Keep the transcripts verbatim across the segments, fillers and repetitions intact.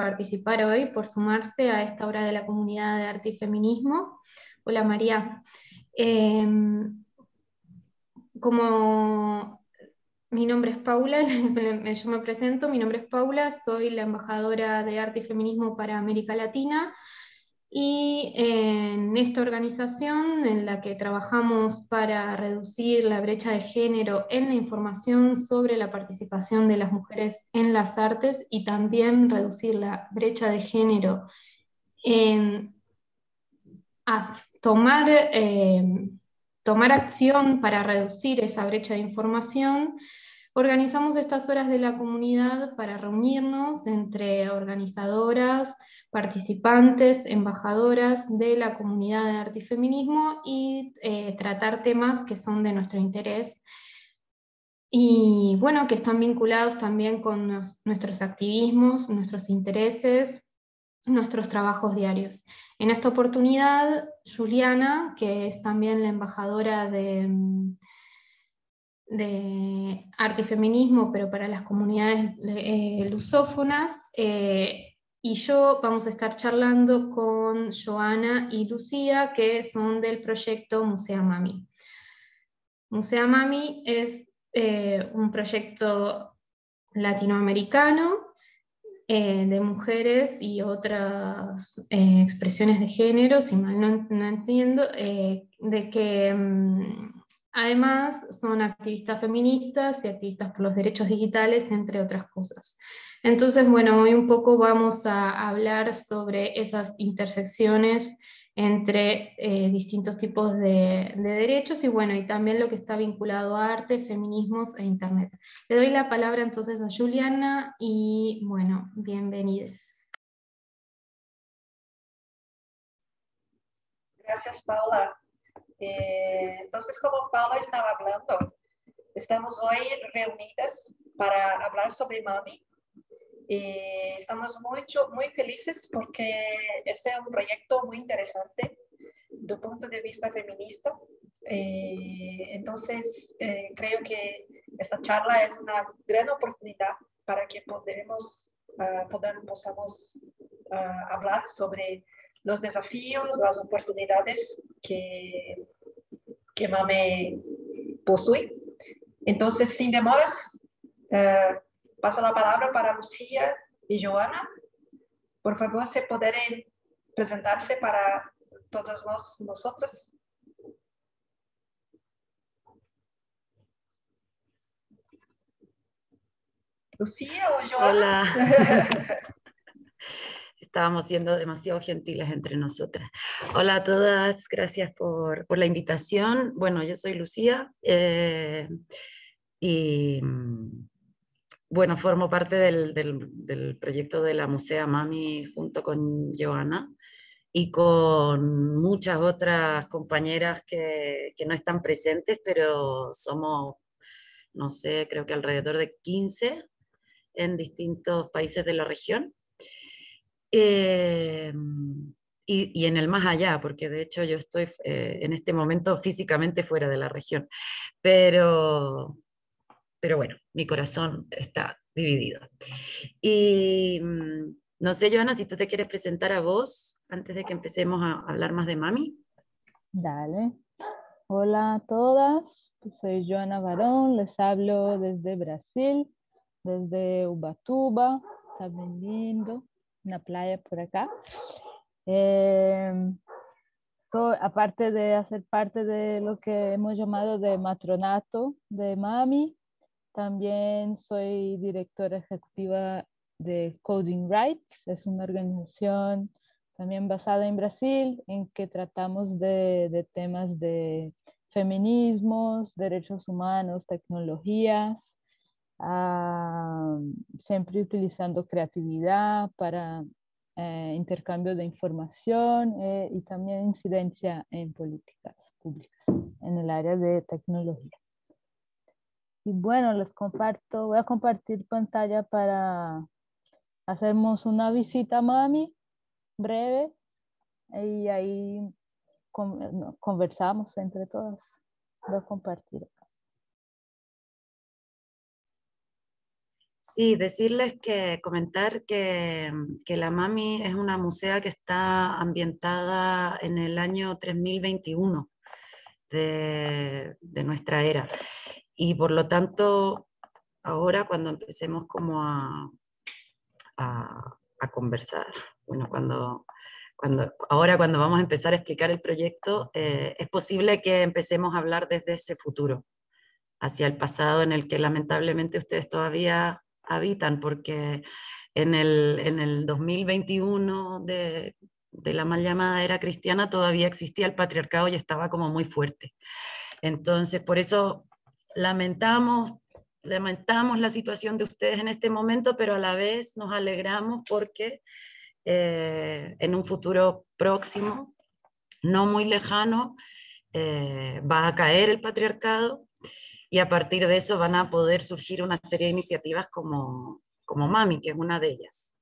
participar hoy, por sumarse a esta hora de la comunidad de arte y feminismo. Hola María. Eh, como mi nombre es Paula, yo me presento, mi nombre es Paula, soy la embajadora de arte y feminismo para América Latina. Y en esta organización en la que trabajamos para reducir la brecha de género en la información sobre la participación de las mujeres en las artes y también reducir la brecha de género en tomar, eh, tomar acción para reducir esa brecha de información, organizamos estas horas de la comunidad para reunirnos entre organizadoras, participantes, embajadoras de la comunidad de arte y feminismo y eh, tratar temas que son de nuestro interés y bueno, que están vinculados también con nos, nuestros activismos, nuestros intereses, nuestros trabajos diarios. En esta oportunidad, Juliana, que es también la embajadora de, de arte y feminismo, pero para las comunidades eh, lusófonas, eh, y yo vamos a estar charlando con Joana y Lucía, que son del proyecto Musea Mami. Musea Mami es eh, un proyecto latinoamericano eh, de mujeres y otras eh, expresiones de género, si mal no, no entiendo, eh, de que um, además son activistas feministas y activistas por los derechos digitales, entre otras cosas. Entonces, bueno, hoy un poco vamos a hablar sobre esas intersecciones entre eh, distintos tipos de, de derechos y bueno, y también lo que está vinculado a arte, feminismos e internet. Le doy la palabra entonces a Juliana y bueno, bienvenidos. Gracias, Paula. Eh, entonces, como Paula estaba hablando, estamos hoy reunidas para hablar sobre Mami. Y estamos mucho, muy felices porque este es un proyecto muy interesante desde el punto de vista feminista. Eh, entonces, eh, creo que esta charla es una gran oportunidad para que podamos, uh, podamos, podamos uh, hablar sobre los desafíos, las oportunidades que, que Mami posee. Entonces, sin demoras, uh, paso la palabra para Lucía y Joana. Por favor, se pueden presentarse para todos nos, nosotros. Lucía o Joana. Hola. Estábamos siendo demasiado gentiles entre nosotras. Hola a todas, gracias por, por la invitación. Bueno, yo soy Lucía eh, y bueno, formo parte del, del, del proyecto de la Musea Mami junto con Joana y con muchas otras compañeras que, que no están presentes, pero somos, no sé, creo que alrededor de quince en distintos países de la región. Eh, y, y en el más allá, porque de hecho yo estoy eh, en este momento físicamente fuera de la región, pero, pero bueno, mi corazón está dividido. Y mm, no sé, Joana, si tú te quieres presentar a vos antes de que empecemos a hablar más de Mami. Dale. Hola a todas, soy Joana Barón, les hablo desde Brasil, desde Ubatuba, está bien lindo, una playa por acá. Eh, soy, aparte de hacer parte de lo que hemos llamado de matronato de Mami, también soy directora ejecutiva de Coding Rights, es una organización también basada en Brasil, en que tratamos de, de temas de feminismos, derechos humanos, tecnologías, uh, siempre utilizando creatividad para eh, intercambio de información eh, y también incidencia en políticas públicas en el área de tecnología. Y bueno, les comparto, voy a compartir pantalla para hacernos una visita a Mami breve y ahí conversamos entre todas. Voy a compartir acá. Sí, decirles que, comentar que, que la Mami es una musea que está ambientada en el año tres mil veintiuno de, de nuestra era. Y por lo tanto, ahora cuando empecemos como a, a, a conversar, bueno, cuando, cuando, ahora cuando vamos a empezar a explicar el proyecto, eh, es posible que empecemos a hablar desde ese futuro, hacia el pasado en el que lamentablemente ustedes todavía habitan, porque en el, en el dos mil veintiuno de, de la mal llamada era cristiana todavía existía el patriarcado y estaba como muy fuerte. Entonces, por eso lamentamos, lamentamos la situación de ustedes en este momento, pero a la vez nos alegramos porque eh, en un futuro próximo, no muy lejano, eh, va a caer el patriarcado y a partir de eso van a poder surgir una serie de iniciativas como, como Mami, que es una de ellas.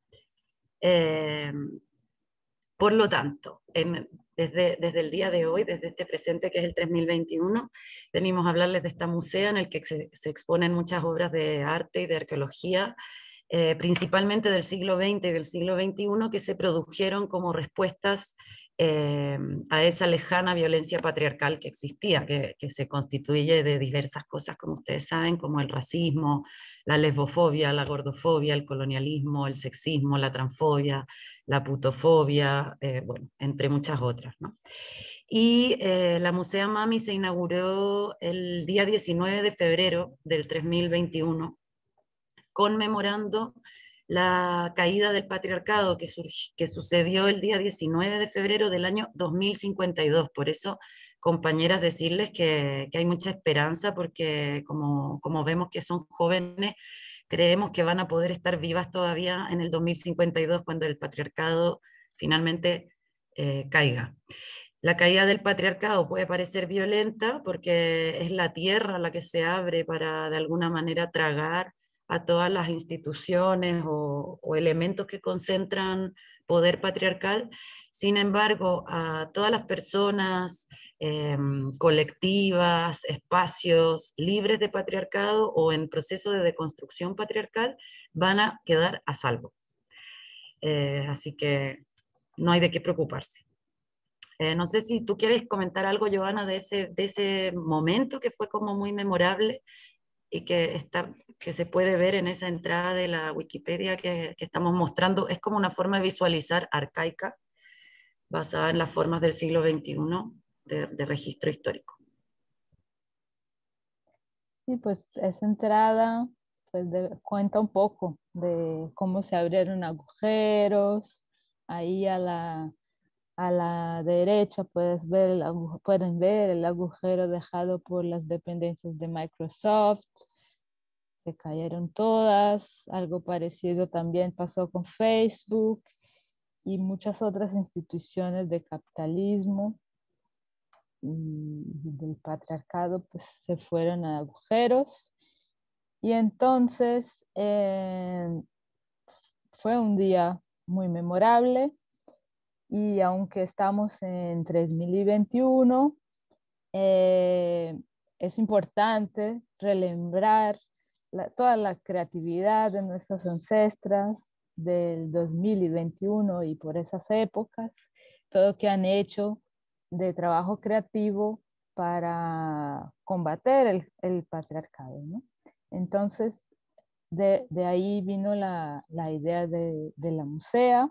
Eh, por lo tanto, en, desde, desde el día de hoy, desde este presente que es el tres mil veintiuno, venimos a hablarles de esta musea en el que se, se exponen muchas obras de arte y de arqueología, eh, principalmente del siglo veinte y del siglo veintiuno, que se produjeron como respuestas eh, a esa lejana violencia patriarcal que existía, que, que se constituye de diversas cosas, como ustedes saben, como el racismo, la lesbofobia, la gordofobia, el colonialismo, el sexismo, la transfobia, la putofobia, eh, bueno, entre muchas otras, ¿no? Y eh, la Musea Mami se inauguró el día diecinueve de febrero del tres mil veintiuno, conmemorando la caída del patriarcado que, que sucedió el día diecinueve de febrero del año dos mil cincuenta y dos. Por eso, compañeras, decirles que, que hay mucha esperanza, porque como, como vemos que son jóvenes, creemos que van a poder estar vivas todavía en el dos mil cincuenta y dos, cuando el patriarcado finalmente eh, caiga. La caída del patriarcado puede parecer violenta porque es la tierra la que se abre para de alguna manera tragar a todas las instituciones o, o elementos que concentran poder patriarcal. Sin embargo, a todas las personas eh, colectivas, espacios libres de patriarcado o en proceso de deconstrucción patriarcal van a quedar a salvo. Eh, así que no hay de qué preocuparse. Eh, no sé si tú quieres comentar algo, Joana, de ese, de ese momento que fue como muy memorable y que, está, que se puede ver en esa entrada de la Wikipedia que, que estamos mostrando. Es como una forma de visualizar arcaica, basada en las formas del siglo veintiuno de, de registro histórico. Sí, pues esa entrada pues de, cuenta un poco de cómo se abrieron agujeros. Ahí a la, a la derecha puedes ver el, pueden ver el agujero dejado por las dependencias de Microsoft. Se cayeron todas. Algo parecido también pasó con Facebook y muchas otras instituciones de capitalismo y del patriarcado, pues se fueron a agujeros. Y entonces eh, fue un día muy memorable, y aunque estamos en tres mil veintiuno, eh, es importante relembrar la, toda la creatividad de nuestras ancestras del dos mil veintiuno y por esas épocas, todo que han hecho de trabajo creativo para combater el, el patriarcado, ¿no? Entonces, de, de ahí vino la, la idea de, de la musea,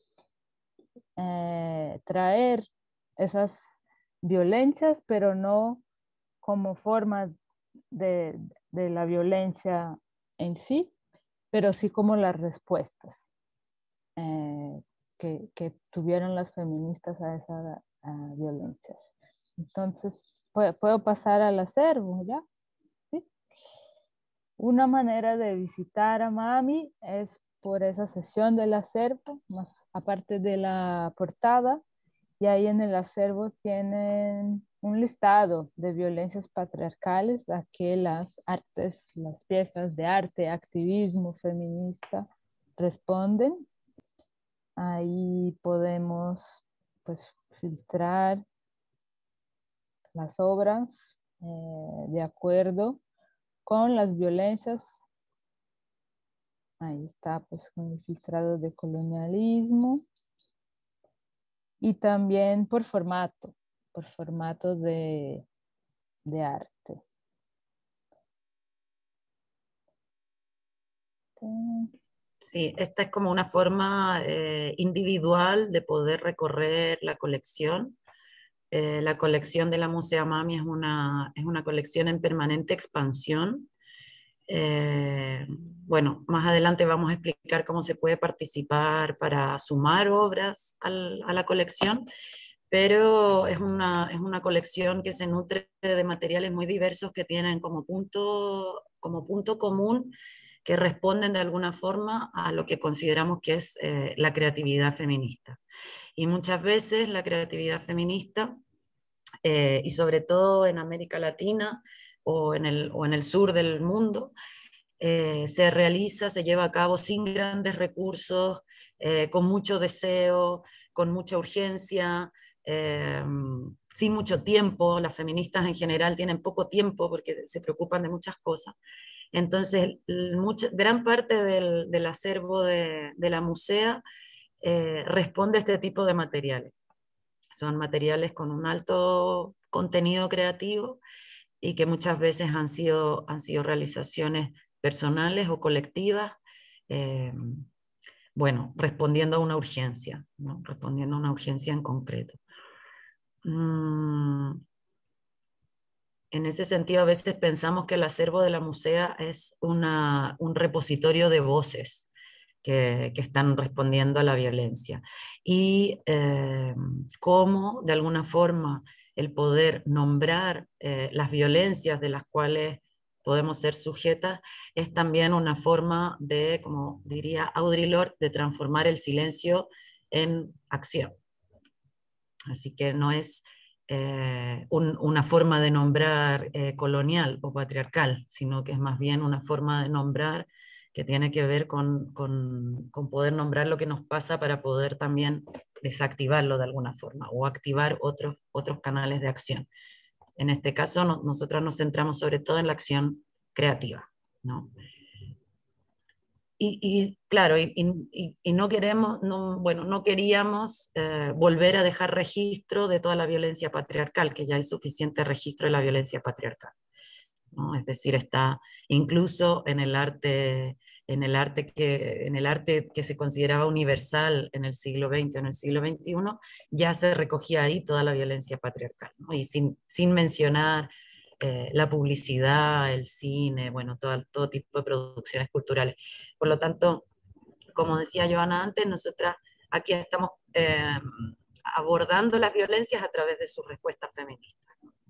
eh, traer esas violencias, pero no como forma de, de la violencia en sí, pero sí como las respuestas eh, que, que tuvieron las feministas a esa a violencia. Entonces, ¿puedo, puedo pasar al acervo ya? ¿Sí? Una manera de visitar a Mami es por esa sesión del acervo, más aparte de la portada, y ahí en el acervo tienen un listado de violencias patriarcales a que las artes, las piezas de arte, activismo feminista responden. Ahí podemos pues filtrar las obras eh, de acuerdo con las violencias Ahí está, pues, con el filtrado de colonialismo. Y también por formato, por formato de, de arte. Sí, esta es como una forma eh, individual de poder recorrer la colección. Eh, la colección de la Musea Mami es una, es una colección en permanente expansión. Eh, bueno, más adelante vamos a explicar cómo se puede participar para sumar obras al, a la colección, pero es una, es una colección que se nutre de materiales muy diversos que tienen como punto, como punto común, que responden de alguna forma a lo que consideramos que es eh, la creatividad feminista. Y muchas veces la creatividad feminista, eh, y sobre todo en América Latina o en el, o en el sur del mundo, eh, se realiza, se lleva a cabo sin grandes recursos, eh, con mucho deseo, con mucha urgencia, eh, sin mucho tiempo. Las feministas en general tienen poco tiempo porque se preocupan de muchas cosas. Entonces, mucha, gran parte del, del acervo de, de la musea eh, responde a este tipo de materiales. Son materiales con un alto contenido creativo y que muchas veces han sido, han sido realizaciones personales o colectivas, eh, bueno, respondiendo a una urgencia, ¿no? Respondiendo a una urgencia en concreto. Mm, En ese sentido, a veces pensamos que el acervo de la musea es una, un repositorio de voces que, que están respondiendo a la violencia. Y eh, cómo, de alguna forma, el poder nombrar eh, las violencias de las cuales podemos ser sujetas es también una forma de, como diría Audre Lorde, de transformar el silencio en acción. Así que no es eh, un, una forma de nombrar eh, colonial o patriarcal, sino que es más bien una forma de nombrar que tiene que ver con, con, con poder nombrar lo que nos pasa para poder también desactivarlo de alguna forma o activar otros, otros canales de acción. En este caso, no, nosotros nos centramos sobre todo en la acción creativa, ¿no? Y, y, claro, y, y, y no queremos, no, bueno, no queríamos eh, volver a dejar registro de toda la violencia patriarcal, que ya hay suficiente registro de la violencia patriarcal, ¿no? Es decir, está incluso en el arte, en el arte que, en el arte que se consideraba universal en el siglo veinte o en el siglo veintiuno, ya se recogía ahí toda la violencia patriarcal, ¿no? Y sin, sin mencionar eh, la publicidad, el cine, bueno, todo, todo tipo de producciones culturales. Por lo tanto, como decía Joana antes, nosotras aquí estamos eh, abordando las violencias a través de sus respuestas feministas.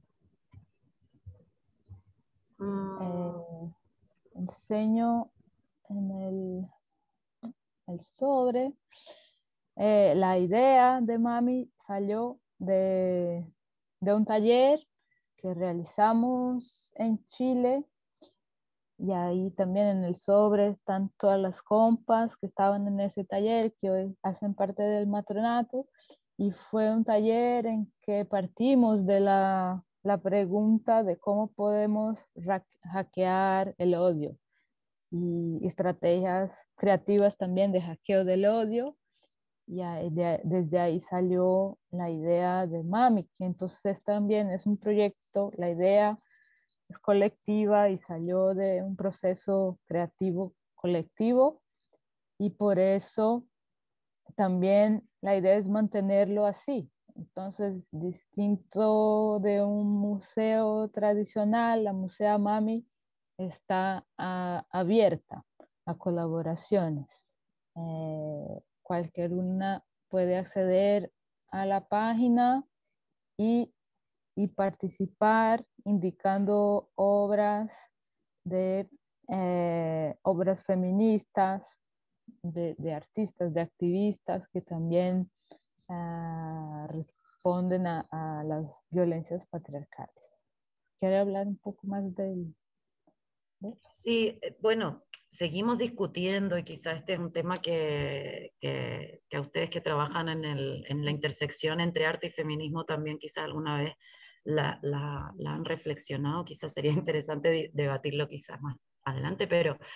Eh, enseño en el, el sobre. Eh, la idea de Mami salió de, de un taller que realizamos en Chile, y ahí también en el sobre están todas las compas que estaban en ese taller, que hoy hacen parte del matronato, y fue un taller en que partimos de la, la pregunta de cómo podemos hackear el odio y estrategias creativas también de hackeo del odio. Y de, desde ahí salió la idea de Mami, que entonces también es un proyecto, la idea es colectiva y salió de un proceso creativo colectivo, y por eso también la idea es mantenerlo así. Entonces, distinto de un museo tradicional, la Musea Mami está a, abierta a colaboraciones. Eh, cualquier una puede acceder a la página y, y participar indicando obras de eh, obras feministas, de, de artistas, de activistas que también uh, responden a, a las violencias patriarcales. ¿Quiere hablar un poco más del...? ¿de? Sí, bueno, seguimos discutiendo y quizás este es un tema que, que, que a ustedes que trabajan en, el, en la intersección entre arte y feminismo también quizás alguna vez la, la, la han reflexionado, quizás sería interesante debatirlo quizás más adelante, pero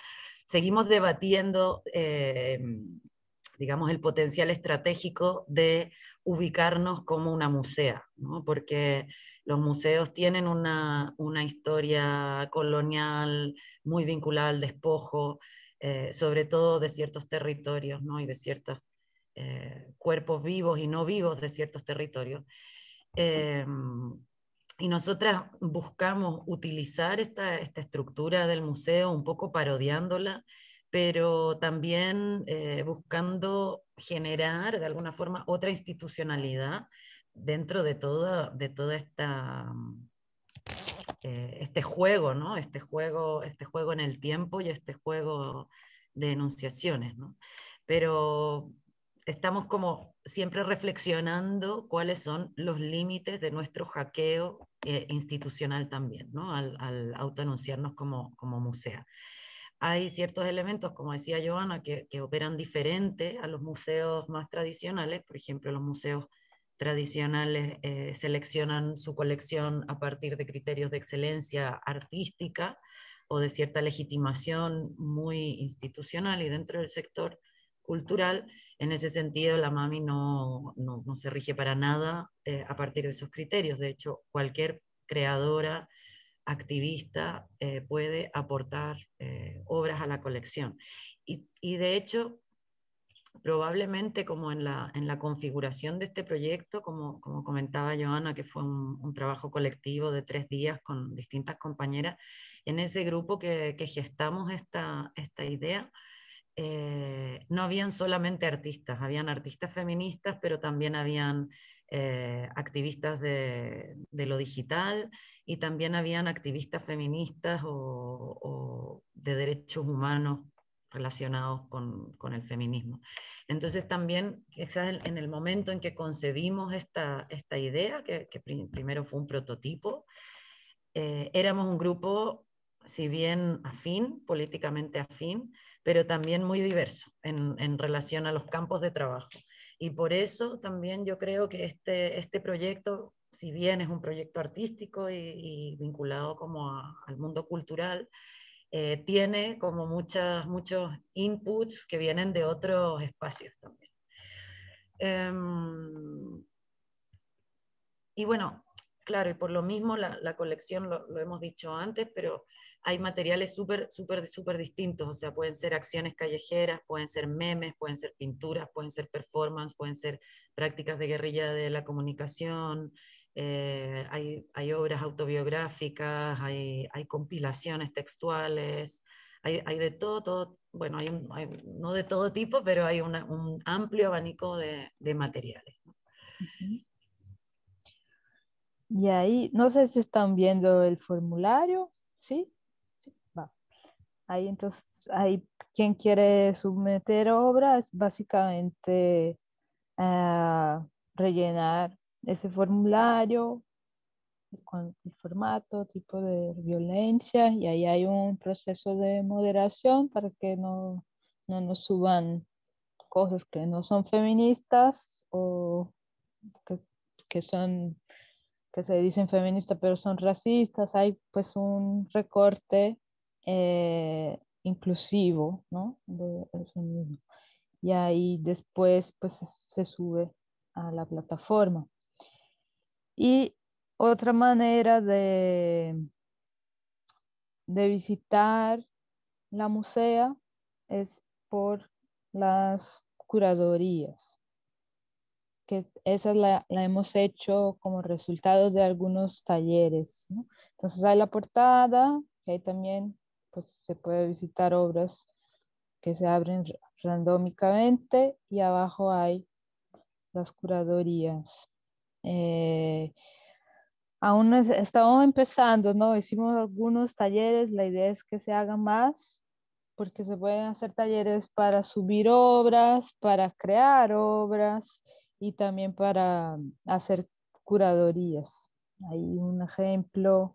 seguimos debatiendo, eh, digamos, el potencial estratégico de ubicarnos como una musea, ¿no? Porque los museos tienen una, una historia colonial muy vinculada al despojo, eh, sobre todo de ciertos territorios, ¿no? Y de ciertos eh, cuerpos vivos y no vivos de ciertos territorios. Eh, y nosotras buscamos utilizar esta, esta estructura del museo un poco parodiándola, pero también eh, buscando generar de alguna forma otra institucionalidad dentro de toda, de toda esta, eh, este juego, ¿no? Este juego, este juego en el tiempo y este juego de enunciaciones, ¿no? Pero estamos como siempre reflexionando cuáles son los límites de nuestro hackeo eh, institucional también, ¿no? Al, al autoanunciarnos como, como musea. Hay ciertos elementos, como decía Joana, que, que operan diferente a los museos más tradicionales. Por ejemplo, los museos tradicionales eh, seleccionan su colección a partir de criterios de excelencia artística o de cierta legitimación muy institucional, y dentro del sector cultural, en ese sentido, la MAMI no, no, no se rige para nada eh, a partir de esos criterios. De hecho, cualquier creadora, activista, eh, puede aportar eh, obras a la colección. Y, y de hecho, probablemente como en la, en la configuración de este proyecto, como, como comentaba Joana, que fue un, un trabajo colectivo de tres días con distintas compañeras, en ese grupo que, que gestamos esta, esta idea, eh, no habían solamente artistas, habían artistas feministas, pero también habían eh, activistas de, de lo digital, y también habían activistas feministas o, o de derechos humanos relacionados con, con, el feminismo. Entonces también, quizás en el momento en que concebimos esta, esta idea, que, que primero fue un prototipo, eh, éramos un grupo, si bien afín, políticamente afín, pero también muy diverso en, en relación a los campos de trabajo. Y por eso también yo creo que este, este proyecto, si bien es un proyecto artístico y, y vinculado como a, al mundo cultural, eh, tiene como muchas, muchos inputs que vienen de otros espacios también. Um, y bueno, claro, y por lo mismo la, la colección, lo, lo hemos dicho antes, pero hay materiales súper, súper, súper distintos. O sea, pueden ser acciones callejeras, pueden ser memes, pueden ser pinturas, pueden ser performance, pueden ser prácticas de guerrilla de la comunicación, eh, hay, hay obras autobiográficas, hay, hay compilaciones textuales, hay, hay de todo, todo, bueno, hay, un, hay no de todo tipo, pero hay una, un amplio abanico de, de materiales, ¿no? Uh-huh. Y ahí, no sé si están viendo el formulario, ¿sí? Sí, va. Ahí entonces, ahí quien quiere someter obras, básicamente uh, rellenar ese formulario con el formato, tipo de violencia, y ahí hay un proceso de moderación para que no, no nos suban cosas que no son feministas o que, que son que se dicen feministas pero son racistas. Hay pues un recorte eh, inclusivo, ¿no? De eso mismo. Y ahí después pues se sube a la plataforma. Y otra manera de, de visitar la musea es por las curadorías, que esa la, la hemos hecho como resultado de algunos talleres, ¿no? Entonces hay la portada, que ahí también pues, se puede visitar obras que se abren randómicamente, y abajo hay las curadorías. Eh, aún es, estamos empezando, ¿no? Hicimos algunos talleres, la idea es que se hagan más, porque se pueden hacer talleres para subir obras, para crear obras y también para hacer curadorías. Hay un ejemplo,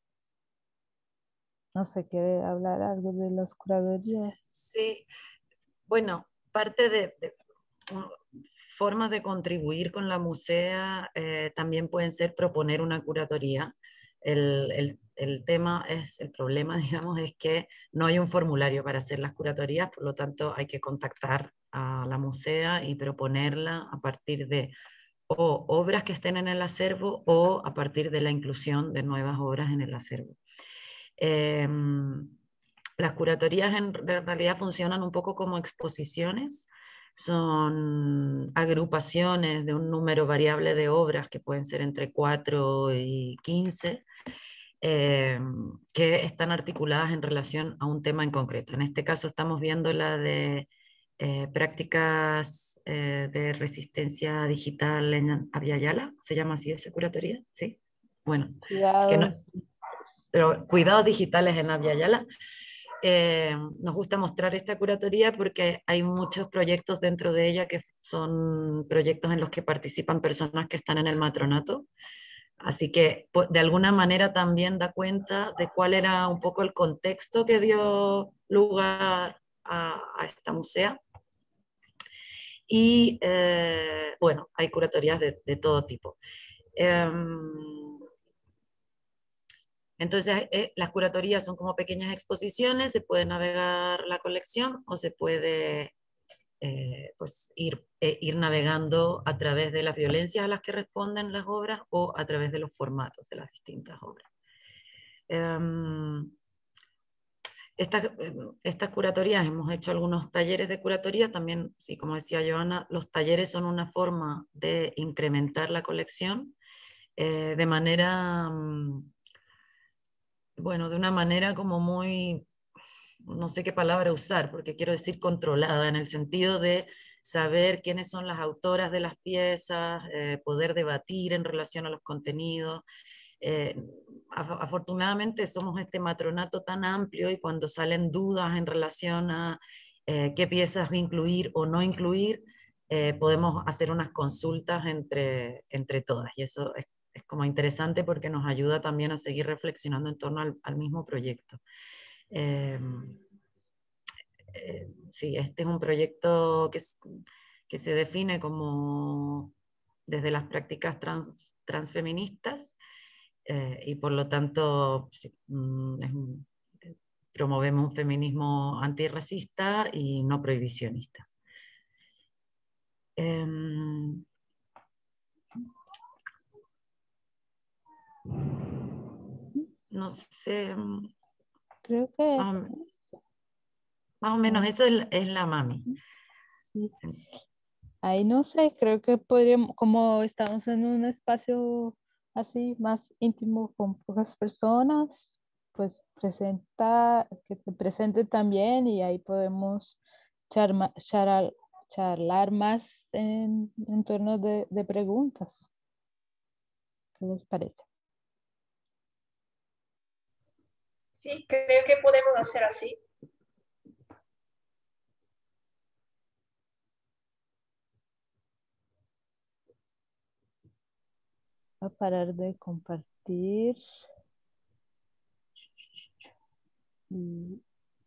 no sé, ¿quiere hablar algo de las curadorías? Sí, bueno, parte de, de formas de contribuir con la musea eh, también pueden ser proponer una curatoría. el, el, el tema es, el problema, digamos, es que no hay un formulario para hacer las curatorias, por lo tanto hay que contactar a la musea y proponerla a partir de o obras que estén en el acervo o a partir de la inclusión de nuevas obras en el acervo. Eh, las curatorias en realidad funcionan un poco como exposiciones, son agrupaciones de un número variable de obras que pueden ser entre cuatro y quince, eh, que están articuladas en relación a un tema en concreto. En este caso estamos viendo la de eh, prácticas eh, de resistencia digital en Abya Yala, ¿se llama así esa curatoría? ¿Sí? Bueno, que no, Cuidados. pero cuidados digitales en Abya Yala. Eh, nos gusta mostrar esta curatoría porque hay muchos proyectos dentro de ella que son proyectos en los que participan personas que están en el matronato. Así que pues, de alguna manera también da cuenta de cuál era un poco el contexto que dio lugar a, a esta musea. Y eh, bueno, hay curatorías de, de todo tipo. Eh, entonces, eh, las curatorías son como pequeñas exposiciones, se puede navegar la colección o se puede eh, pues ir, eh, ir navegando a través de las violencias a las que responden las obras o a través de los formatos de las distintas obras. Um, estas, estas curatorías, hemos hecho algunos talleres de curatoría, también, sí, como decía Joana, los talleres son una forma de incrementar la colección eh, de manera, um, bueno, de una manera como muy, no sé qué palabra usar, porque quiero decir controlada, en el sentido de saber quiénes son las autoras de las piezas, eh, poder debatir en relación a los contenidos. Eh, afortunadamente somos este matronato tan amplio y cuando salen dudas en relación a eh, qué piezas incluir o no incluir, eh, podemos hacer unas consultas entre, entre todas y eso es, es como interesante porque nos ayuda también a seguir reflexionando en torno al, al mismo proyecto. Eh, eh, sí, este es un proyecto que, es, que se define como desde las prácticas trans, transfeministas eh, y por lo tanto sí, mm, es un, promovemos un feminismo antirracista y no prohibicionista. Eh, no sé, Creo que más o, más o menos eso es la, es la mami. sí. Ahí no sé, creo que podríamos, como estamos en un espacio así más íntimo con pocas personas, pues presenta, que te presente también y ahí podemos charma, charal, charlar más en, en torno de, de preguntas. ¿Qué les parece? Sí, creo que podemos hacer así. Voy a parar de compartir. Y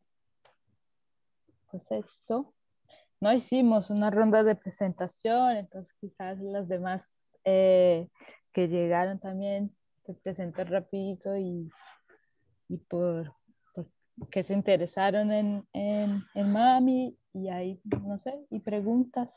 pues eso. No hicimos una ronda de presentación, entonces quizás las demás eh, que llegaron también se presentan rapidito y, y por, por que se interesaron en, en, en Mami y ahí, no sé, y preguntas.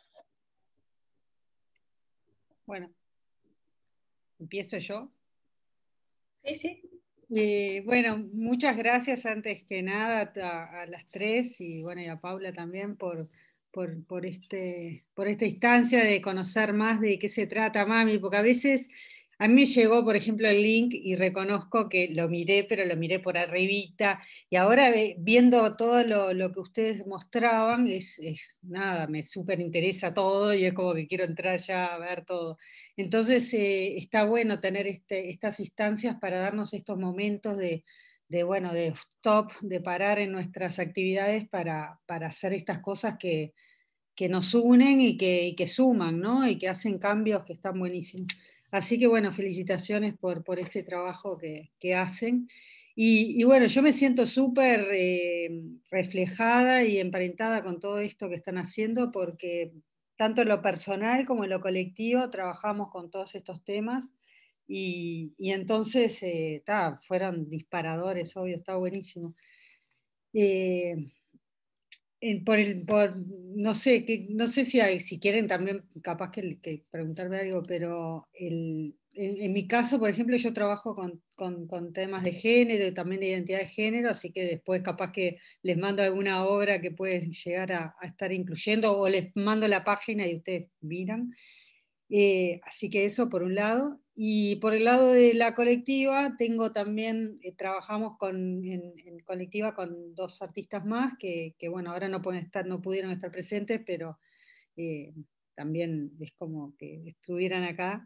Bueno, empiezo yo. Sí, sí. Eh, bueno, muchas gracias antes que nada a, a las tres y bueno, y a Paula también por, por, por, este, por esta instancia de conocer más de qué se trata Mami, porque a veces a mí me llegó, por ejemplo, el link y reconozco que lo miré, pero lo miré por arribita, y ahora viendo todo lo, lo que ustedes mostraban, es, es nada, me súper interesa todo y es como que quiero entrar ya a ver todo. Entonces eh, está bueno tener este, estas instancias para darnos estos momentos de, de, bueno, de stop, de parar en nuestras actividades para, para hacer estas cosas que, que nos unen y que, y que suman, ¿no? Y que hacen cambios que están buenísimos. Así que bueno, felicitaciones por, por este trabajo que, que hacen. Y, y bueno, yo me siento súper eh, reflejada y emparentada con todo esto que están haciendo porque tanto en lo personal como en lo colectivo trabajamos con todos estos temas y, y entonces eh, ta, fueron disparadores, obvio, está buenísimo. Eh, en, por el, por, no sé, que, no sé si, hay, si quieren también capaz que, que preguntarme algo, pero el, en, en mi caso, por ejemplo, yo trabajo con, con, con temas de género y también de identidad de género, así que después capaz que les mando alguna obra que puede llegar a, a estar incluyendo, o les mando la página y ustedes miran. Eh, así que eso por un lado. Y por el lado de la colectiva, tengo también, eh, trabajamos con, en, en colectiva con dos artistas más que, que, bueno, ahora no pueden estar, no pudieron estar presentes, pero eh, también es como que estuvieran acá.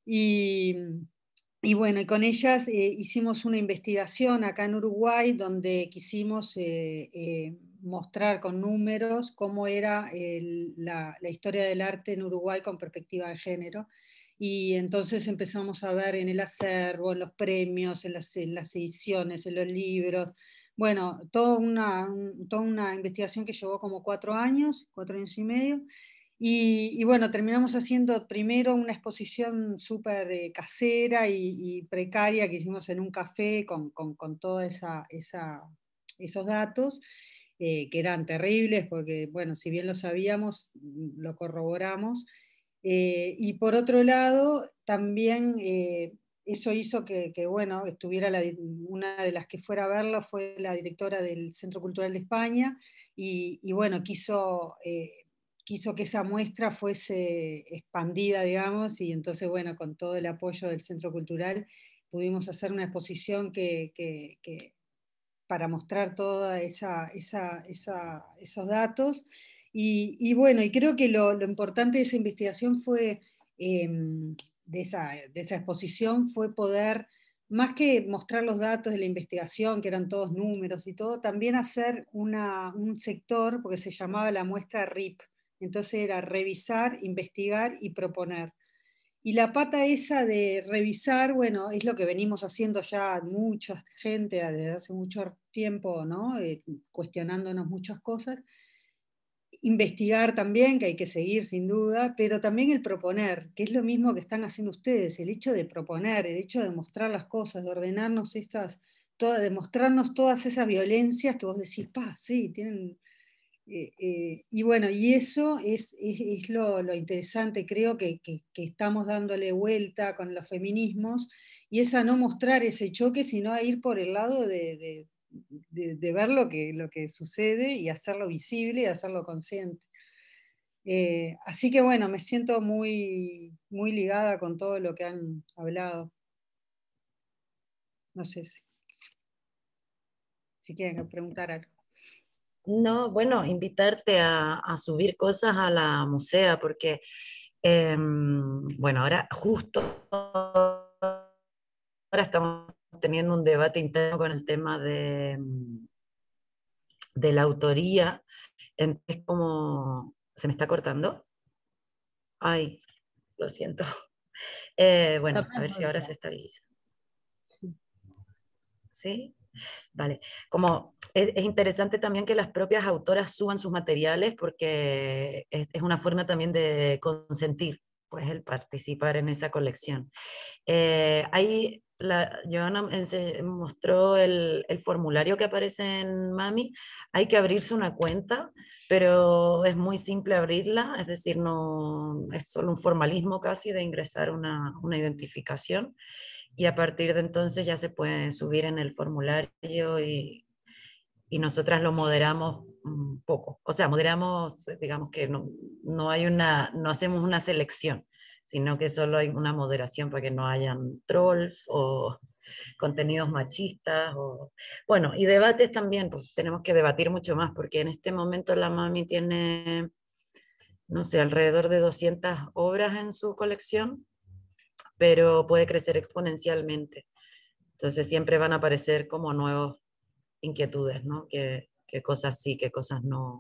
Y, y bueno, y con ellas eh, hicimos una investigación acá en Uruguay donde quisimos eh, eh, mostrar con números cómo era el, la, la historia del arte en Uruguay con perspectiva de género. Y entonces empezamos a ver en el acervo, en los premios, en las, en las ediciones, en los libros. Bueno, toda una, un, toda una investigación que llevó como cuatro años, cuatro años y medio. Y, y bueno, terminamos haciendo primero una exposición súper eh, casera y, y precaria que hicimos en un café con, con, con todos esa, esa, esos datos, eh, que eran terribles porque, bueno, si bien lo sabíamos, lo corroboramos. Eh, y por otro lado, también eh, eso hizo que, que, bueno, estuviera la, una de las que fuera a verlo fue la directora del Centro Cultural de España, y, y bueno, quiso... Eh, quiso que esa muestra fuese expandida, digamos, y entonces, bueno, con todo el apoyo del Centro Cultural pudimos hacer una exposición que, que, que para mostrar todos esa, esa, esa, esos datos. Y, y, bueno, y creo que lo, lo importante de esa investigación fue, eh, de, esa, de esa exposición, fue poder, más que mostrar los datos de la investigación, que eran todos números y todo, también hacer una, un sector, porque se llamaba la muestra R I P, entonces era revisar, investigar y proponer. Y la pata esa de revisar, bueno, es lo que venimos haciendo ya mucha gente desde hace mucho tiempo, ¿no? Eh, cuestionándonos muchas cosas. Investigar también, que hay que seguir sin duda, pero también el proponer, que es lo mismo que están haciendo ustedes, el hecho de proponer, el hecho de mostrar las cosas, de ordenarnos estas, toda, de mostrarnos todas esas violencias que vos decís, pa, sí, tienen... Eh, eh, y bueno, y eso es, es, es lo, lo, interesante, creo que, que, que estamos dándole vuelta con los feminismos, y es a no mostrar ese choque, sino a ir por el lado de, de, de, de ver lo que, lo que sucede y hacerlo visible y hacerlo consciente. Eh, así que bueno, me siento muy, muy ligada con todo lo que han hablado. No sé si, si quieren preguntar algo. No, bueno, invitarte a, a subir cosas a la musea, porque, eh, bueno, ahora justo ahora estamos teniendo un debate interno con el tema de, de la autoría. Entonces, como, ¿se me está cortando? Ay, lo siento. Eh, bueno, a ver si ahora se estabiliza. ¿Sí? Vale. Como es, es interesante también que las propias autoras suban sus materiales porque es, es una forma también de consentir, pues, el participar en esa colección. Eh, ahí la, Joana ense- mostró el, el formulario que aparece en Mami. Hay que abrirse una cuenta, pero es muy simple abrirla, es decir, no es solo un formalismo casi de ingresar una, una identificación, y a partir de entonces ya se puede subir en el formulario, y, y nosotras lo moderamos un poco. O sea, moderamos, digamos que no, no hay una, no hacemos una selección, sino que solo hay una moderación para que no hayan trolls o contenidos machistas. O... Bueno, y debates también, pues tenemos que debatir mucho más, porque en este momento la Mami tiene, no sé, alrededor de doscientas obras en su colección, pero puede crecer exponencialmente. Entonces siempre van a aparecer como nuevas inquietudes, ¿no? ¿Qué, qué cosas sí, qué cosas no?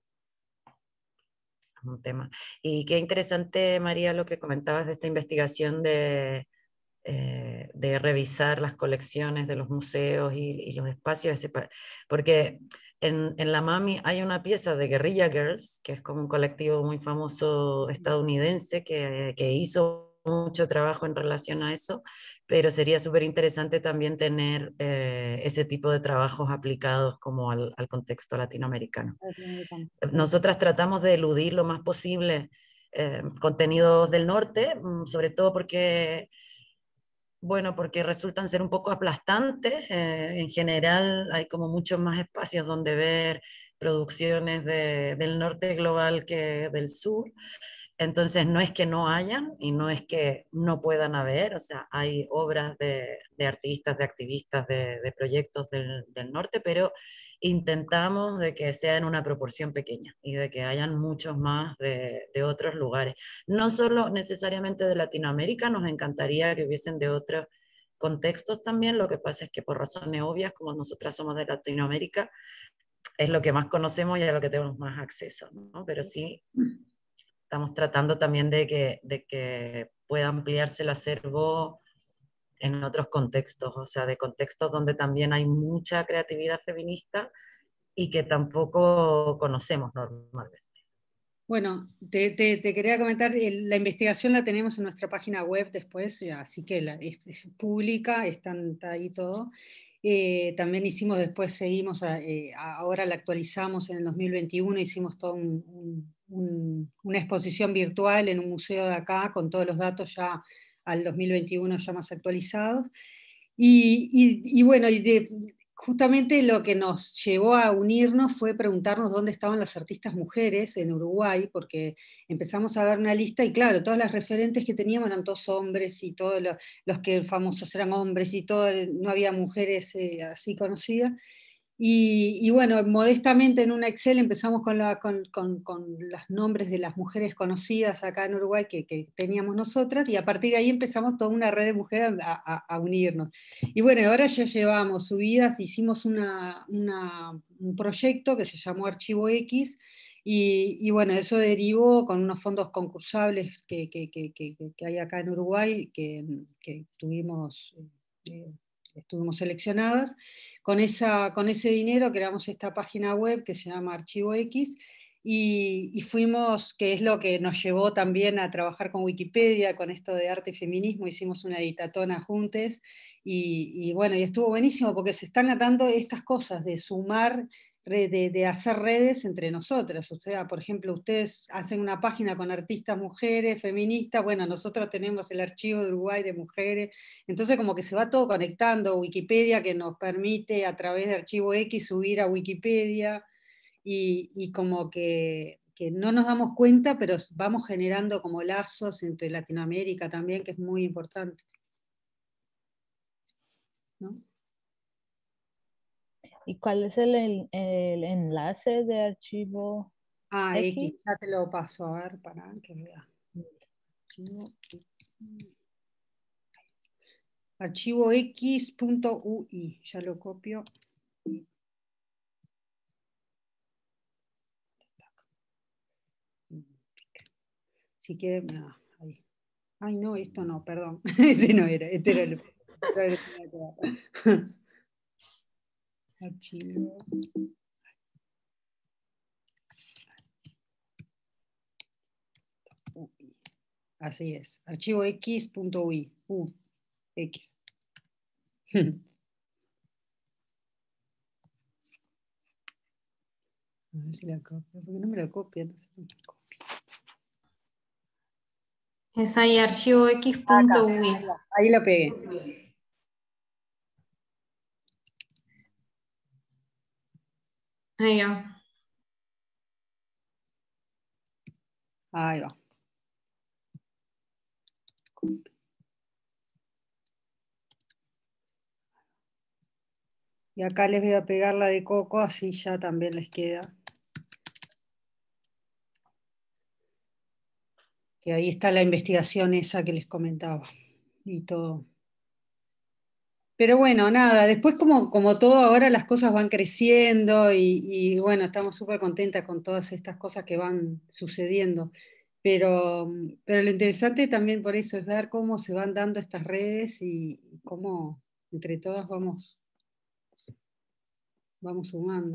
Es un tema. Y qué interesante, María, lo que comentabas de esta investigación de, eh, de revisar las colecciones de los museos y, y los espacios, porque en, en La Mami hay una pieza de Guerrilla Girls, que es como un colectivo muy famoso estadounidense que, que hizo mucho trabajo en relación a eso, pero sería súper interesante también tener eh, ese tipo de trabajos aplicados como al, al contexto latinoamericano. Latinoamericano. Nosotras tratamos de eludir lo más posible eh, contenidos del norte, mm, sobre todo porque, bueno, porque resultan ser un poco aplastantes. Eh, en general hay como muchos más espacios donde ver producciones de, del norte global que del sur. Entonces no es que no hayan y no es que no puedan haber, o sea, hay obras de, de artistas, de activistas, de, de proyectos del, del norte, pero intentamos de que sea en una proporción pequeña y de que hayan muchos más de, de otros lugares. No solo necesariamente de Latinoamérica, nos encantaría que hubiesen de otros contextos también, lo que pasa es que por razones obvias, como nosotras somos de Latinoamérica, es lo que más conocemos y a lo que tenemos más acceso, ¿no? Pero sí estamos tratando también de que, de que pueda ampliarse el acervo en otros contextos, o sea, de contextos donde también hay mucha creatividad feminista y que tampoco conocemos normalmente. Bueno, te, te, te quería comentar, el, la investigación la tenemos en nuestra página web después, así que la, es, es pública, están, está ahí todo. Eh, también hicimos después, seguimos, a, eh, ahora la actualizamos en el dos mil veintiuno, hicimos toda un, un, un, una exposición virtual en un museo de acá, con todos los datos ya al dos mil veintiuno ya más actualizados. Y, y, y bueno, y de, justamente lo que nos llevó a unirnos fue preguntarnos dónde estaban las artistas mujeres en Uruguay, porque empezamos a ver una lista y claro, todas las referentes que teníamos eran todos hombres y todos los, los que famosos eran hombres y todo, no había mujeres eh, así conocidas. Y, y bueno, modestamente en un Excel empezamos con, la, con, con, con los nombres de las mujeres conocidas acá en Uruguay que, que teníamos nosotras, y a partir de ahí empezamos toda una red de mujeres a, a, a unirnos. Y bueno, ahora ya llevamos subidas, hicimos una, una, un proyecto que se llamó Archivo X, y, y bueno, eso derivó con unos fondos concursables que, que, que, que, que hay acá en Uruguay, que, que tuvimos... Eh, estuvimos seleccionadas. Con, esa, con ese dinero creamos esta página web que se llama Archivo X, y, y fuimos, que es lo que nos llevó también a trabajar con Wikipedia, con esto de arte y feminismo, hicimos una editatona juntes, y, y bueno, y estuvo buenísimo porque se están dando estas cosas de sumar, de, de hacer redes entre nosotras. O sea, por ejemplo, ustedes hacen una página con artistas mujeres, feministas, bueno, nosotros tenemos el archivo de Uruguay de mujeres, entonces como que se va todo conectando. Wikipedia que nos permite a través de Archivo X subir a Wikipedia, y, y como que, que no nos damos cuenta, pero vamos generando como lazos entre Latinoamérica también, que es muy importante, ¿no? ¿Y cuál es el, el, el enlace de Archivo Ah, X? X, ya te lo paso, a ver, para que vea. Archivo, archivo X punto U I, ya lo copio. Si quieren, ah, ahí. Ay, no, esto no, perdón. Este no era, este era el. Archivo. Así es, archivo X punto U I. U, X. A ver si la copio, porque no me la copia, no sé por qué copia. Es ahí archivo X punto U I. Ahí la pegué. Ahí va. Ahí va. Y acá les voy a pegar la de Coco, así ya también les queda. Que ahí está la investigación esa que les comentaba. Y todo. Pero bueno, nada, después como, como todo ahora las cosas van creciendo, y, y bueno, estamos súper contentas con todas estas cosas que van sucediendo. Pero, pero lo interesante también por eso es ver cómo se van dando estas redes y cómo entre todas vamos, vamos sumando.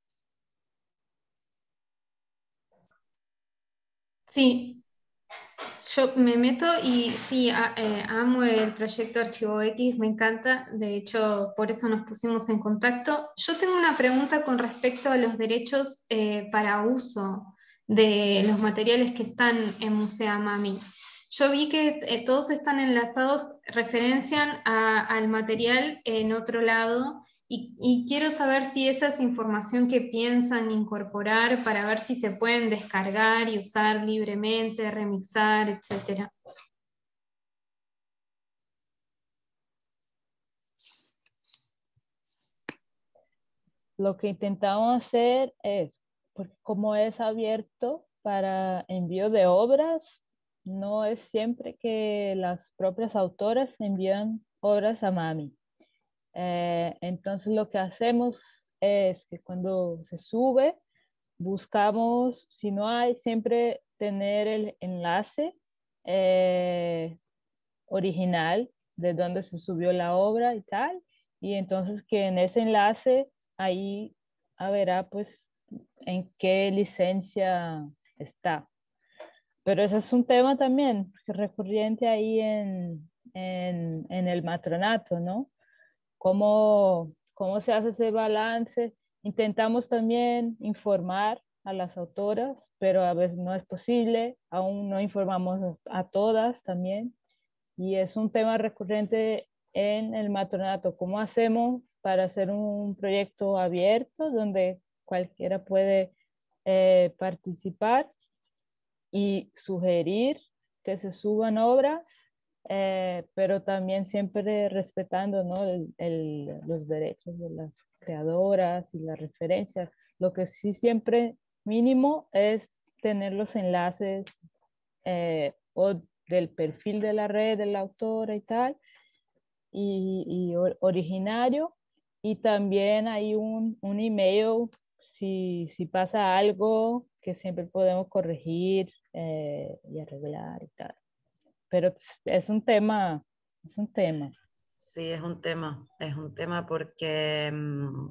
Sí. yo me meto y sí, a- eh, amo el proyecto Archivo X, me encanta, de hecho por eso nos pusimos en contacto. Yo tengo una pregunta con respecto a los derechos eh, para uso de los materiales que están en Musea Mami. Yo vi que eh, todos están enlazados, referencian a- al material en otro lado. Y, y quiero saber si esa es información que piensan incorporar para ver si se pueden descargar y usar libremente, remixar, etcétera. Lo que intentamos hacer es, porque como es abierto para envío de obras, no es siempre que las propias autoras envían obras a Mami. Eh, entonces lo que hacemos es que cuando se sube, buscamos, si no hay, siempre tener el enlace eh, original de donde se subió la obra y tal. Y entonces que en ese enlace ahí verá pues en qué licencia está. Pero ese es un tema también recurrente ahí en, en, en el matronato, ¿no? ¿Cómo, cómo se hace ese balance? Intentamos también informar a las autoras, pero a veces no es posible, aún no informamos a todas también. Y es un tema recurrente en el matronato. ¿Cómo hacemos para hacer un proyecto abierto donde cualquiera puede eh, participar y sugerir que se suban obras, eh, pero también siempre respetando, ¿no? el, el, los derechos de las creadoras y las referencias? Lo que sí siempre mínimo es tener los enlaces eh, o del perfil de la red de la autora y tal, y, y originario, y también hay un, un email si, si pasa algo que siempre podemos corregir eh, y arreglar y tal. Pero es un tema, es un tema. Sí, es un tema, es un tema porque, mm,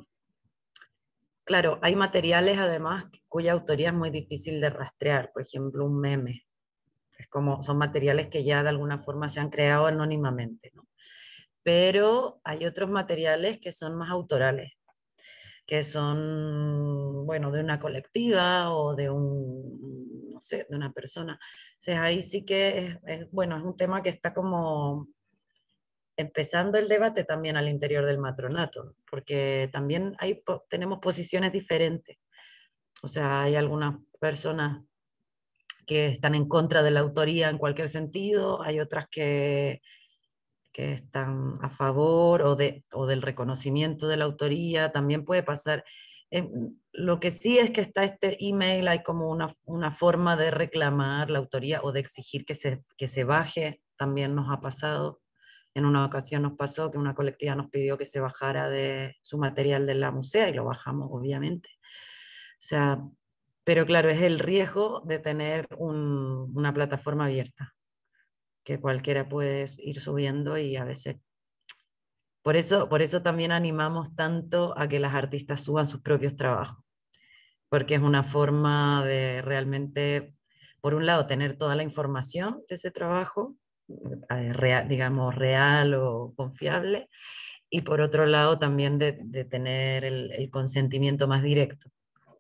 claro, hay materiales además cuya autoría es muy difícil de rastrear, por ejemplo, un meme. Es como, son materiales que ya de alguna forma se han creado anónimamente, ¿no? Pero hay otros materiales que son más autorales, que son, bueno, de una colectiva o de un, no sé, de una persona. O sea, ahí sí que es, es, bueno, es un tema que está como empezando el debate también al interior del matronato, porque también hay, tenemos posiciones diferentes. O sea, hay algunas personas que están en contra de la autoría en cualquier sentido, hay otras que, que están a favor o, de, o del reconocimiento de la autoría, también puede pasar. Eh, lo que sí es que está este email, hay como una, una forma de reclamar la autoría o de exigir que se, que se baje, también nos ha pasado. En una ocasión nos pasó que una colectiva nos pidió que se bajara de su material de la musea y lo bajamos, obviamente. O sea, pero claro, es el riesgo de tener un, una plataforma abierta, que cualquiera puede ir subiendo y a veces... Por eso, por eso también animamos tanto a que las artistas suban sus propios trabajos, porque es una forma de realmente, por un lado, tener toda la información de ese trabajo, eh, real, digamos, real o confiable, y por otro lado también de, de tener el, el consentimiento más directo.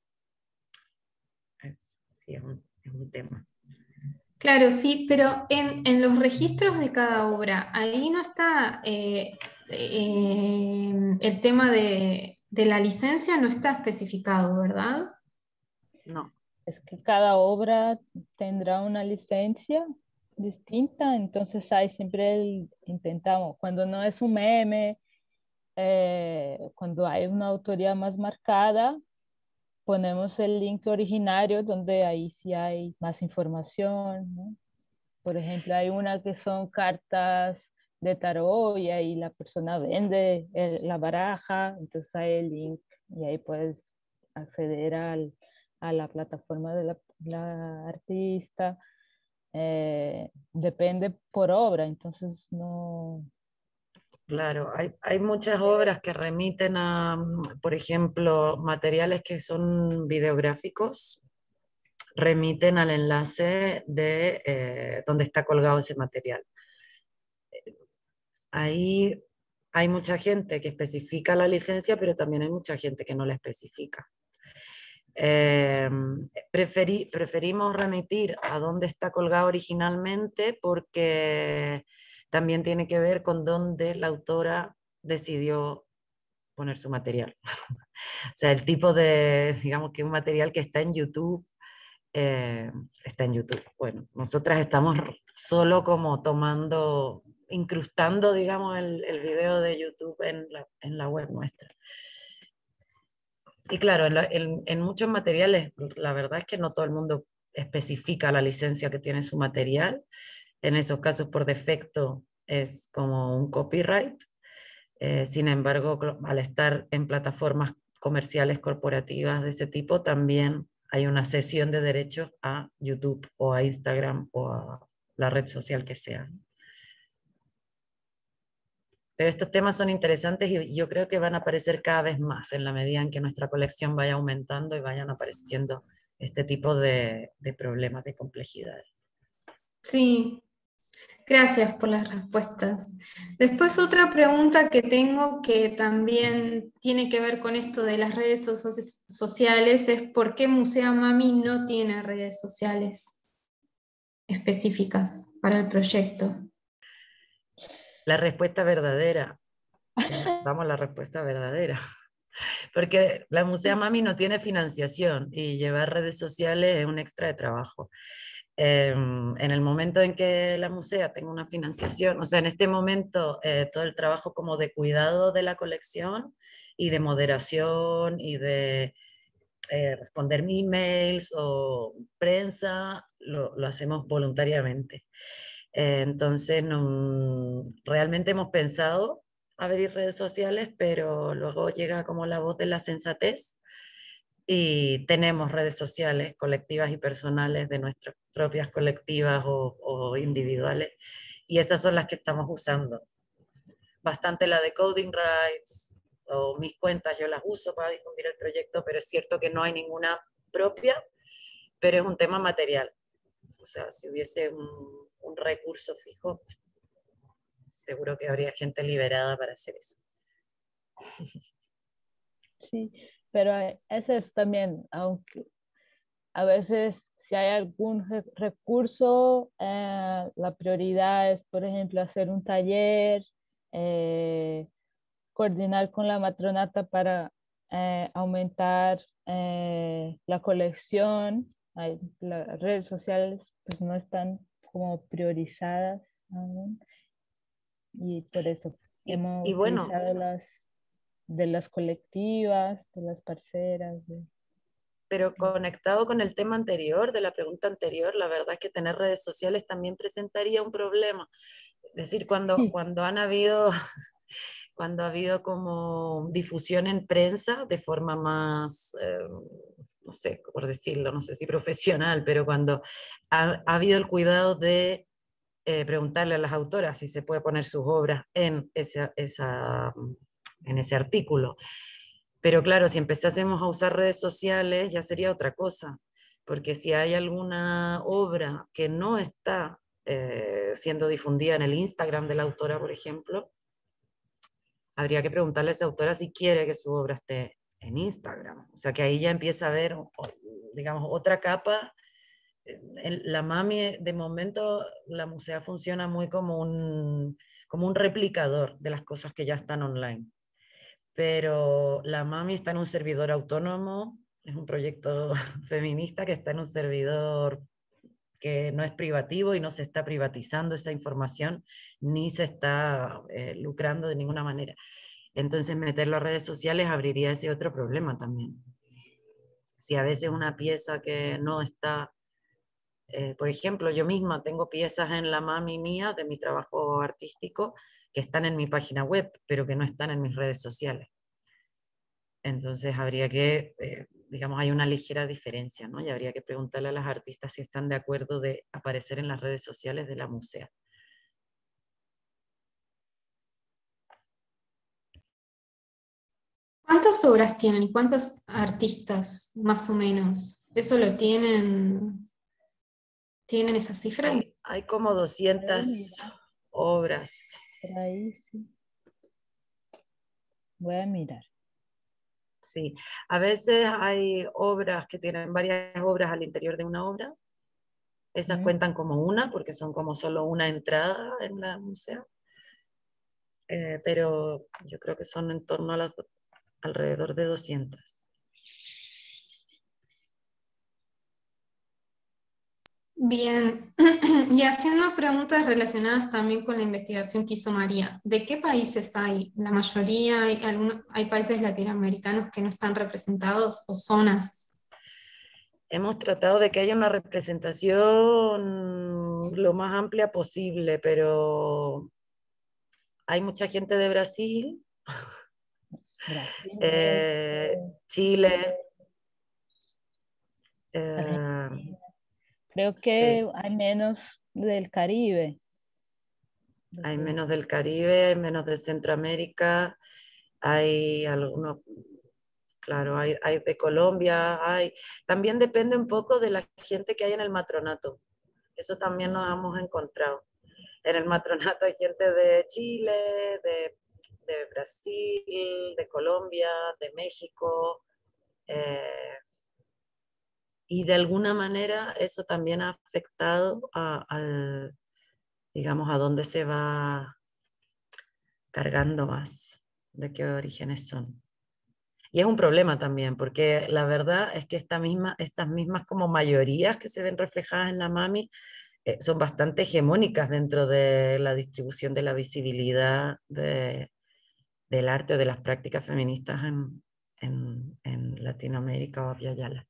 Es, sí, es un, es un tema. Claro, sí, pero en, en los registros de cada obra, ahí no está eh, eh, el tema de, de la licencia, no está especificado, ¿verdad? No. Es que cada obra tendrá una licencia distinta, entonces ahí siempre el, intentamos, cuando no es un meme, eh, cuando hay una autoría más marcada, ponemos el link originario donde ahí sí hay más información, ¿no? Por ejemplo, hay una que son cartas de tarot y ahí la persona vende el, la baraja, entonces hay el link y ahí puedes acceder al, a la plataforma de la, la artista. Eh, depende por obra, entonces no... Claro, hay, hay muchas obras que remiten a, por ejemplo, materiales que son videográficos, remiten al enlace de eh, donde está colgado ese material. Ahí hay mucha gente que especifica la licencia, pero también hay mucha gente que no la especifica. Eh, preferí, preferimos remitir a dónde está colgado originalmente porque también tiene que ver con dónde la autora decidió poner su material. O sea, el tipo de, digamos que un material que está en YouTube, eh, está en YouTube. Bueno, nosotras estamos solo como tomando, incrustando, digamos, el, el video de YouTube en la, en la web nuestra. Y claro, en, la, en, en muchos materiales, la verdad es que no todo el mundo especifica la licencia que tiene su material. En esos casos, por defecto, es como un copyright. Eh, sin embargo, al estar en plataformas comerciales corporativas de ese tipo, también hay una cesión de derechos a YouTube o a Instagram o a la red social que sea. Pero estos temas son interesantes y yo creo que van a aparecer cada vez más en la medida en que nuestra colección vaya aumentando y vayan apareciendo este tipo de, de problemas, de complejidades. Sí, gracias por las respuestas. Después otra pregunta que tengo que también tiene que ver con esto de las redes so- sociales es ¿por qué Musea Mami no tiene redes sociales específicas para el proyecto? La respuesta verdadera, damos la respuesta verdadera, porque la Musea Mami no tiene financiación y llevar redes sociales es un extra de trabajo. Eh, en el momento en que la musea tenga una financiación, o sea, en este momento eh, todo el trabajo como de cuidado de la colección y de moderación y de eh, responder emails o prensa, lo, lo hacemos voluntariamente. Eh, entonces, no, realmente hemos pensado abrir redes sociales, pero luego llega como la voz de la sensatez y tenemos redes sociales colectivas y personales de nuestras propias colectivas o, o individuales, y esas son las que estamos usando. Bastante la de Coding Rights o mis cuentas yo las uso para difundir el proyecto, pero es cierto que no hay ninguna propia, pero es un tema material. O sea, si hubiese un, un recurso fijo, seguro que habría gente liberada para hacer eso. Sí, pero eso es también, aunque a veces si hay algún recurso, eh, la prioridad es, por ejemplo, hacer un taller, eh, coordinar con la matronata para eh, aumentar eh, la colección. Hay, las redes sociales pues no están como priorizadas aún, y por eso Y, hemos y bueno, utilizado las de las colectivas, de las parceras. De... pero conectado con el tema anterior, de la pregunta anterior, la verdad es que tener redes sociales también presentaría un problema. Es decir, cuando, Sí. cuando han habido, cuando ha habido como difusión en prensa de forma más, eh, no sé, por decirlo, no sé si profesional, pero cuando ha, ha habido el cuidado de eh, preguntarle a las autoras si se puede poner sus obras en, esa, esa, en ese artículo. Pero claro, si empezásemos a usar redes sociales ya sería otra cosa, porque si hay alguna obra que no está eh, siendo difundida en el Instagram de la autora, por ejemplo, habría que preguntarle a esa autora si quiere que su obra esté en Instagram. O sea que ahí ya empieza a haber, digamos, otra capa. La Mami, de momento, la musea funciona muy como un, como un replicador de las cosas que ya están online. Pero la Mami está en un servidor autónomo, es un proyecto feminista que está en un servidor que no es privativo y no se está privatizando esa información, ni se está eh, lucrando de ninguna manera. Entonces meterlo a redes sociales abriría ese otro problema también. Si a veces una pieza que no está, eh, por ejemplo, yo misma tengo piezas en la Mami mía de mi trabajo artístico que están en mi página web, pero que no están en mis redes sociales. Entonces habría que, eh, digamos, hay una ligera diferencia, ¿no? Y habría que preguntarle a las artistas si están de acuerdo de aparecer en las redes sociales de la musea. ¿Cuántas obras tienen y cuántos artistas, más o menos? ¿Eso lo tienen, tienen esas cifras? Hay, hay como doscientas obras. Por ahí sí. Voy a mirar. Sí, a veces hay obras que tienen varias obras al interior de una obra. Esas Mm. cuentan como una, porque son como solo una entrada en la museo. Eh, pero yo creo que son en torno a las, alrededor de doscientas. Bien, y haciendo preguntas relacionadas también con la investigación que hizo María, ¿de qué países hay? La mayoría, hay, algunos, hay países latinoamericanos que no están representados o zonas. Hemos tratado de que haya una representación lo más amplia posible, pero hay mucha gente de Brasil, Brasil, eh, México, Chile, eh, Argentina. Creo sí, que hay menos del Caribe. hay Desde- menos del Caribe, hay menos de Centroamérica, hay algunos, claro, hay, hay de Colombia, hay, también depende un poco de la gente que hay en el matronato. Eso también nos hemos encontrado. En el matronato hay gente de Chile, de, de Brasil, de Colombia, de México, eh, y de alguna manera eso también ha afectado a, al, digamos, a dónde se va cargando más, de qué orígenes son. Y es un problema también, porque la verdad es que esta misma, estas mismas como mayorías que se ven reflejadas en la Mami eh, son bastante hegemónicas dentro de la distribución de la visibilidad de, del arte o de las prácticas feministas en, en, en Latinoamérica o Abya Yala.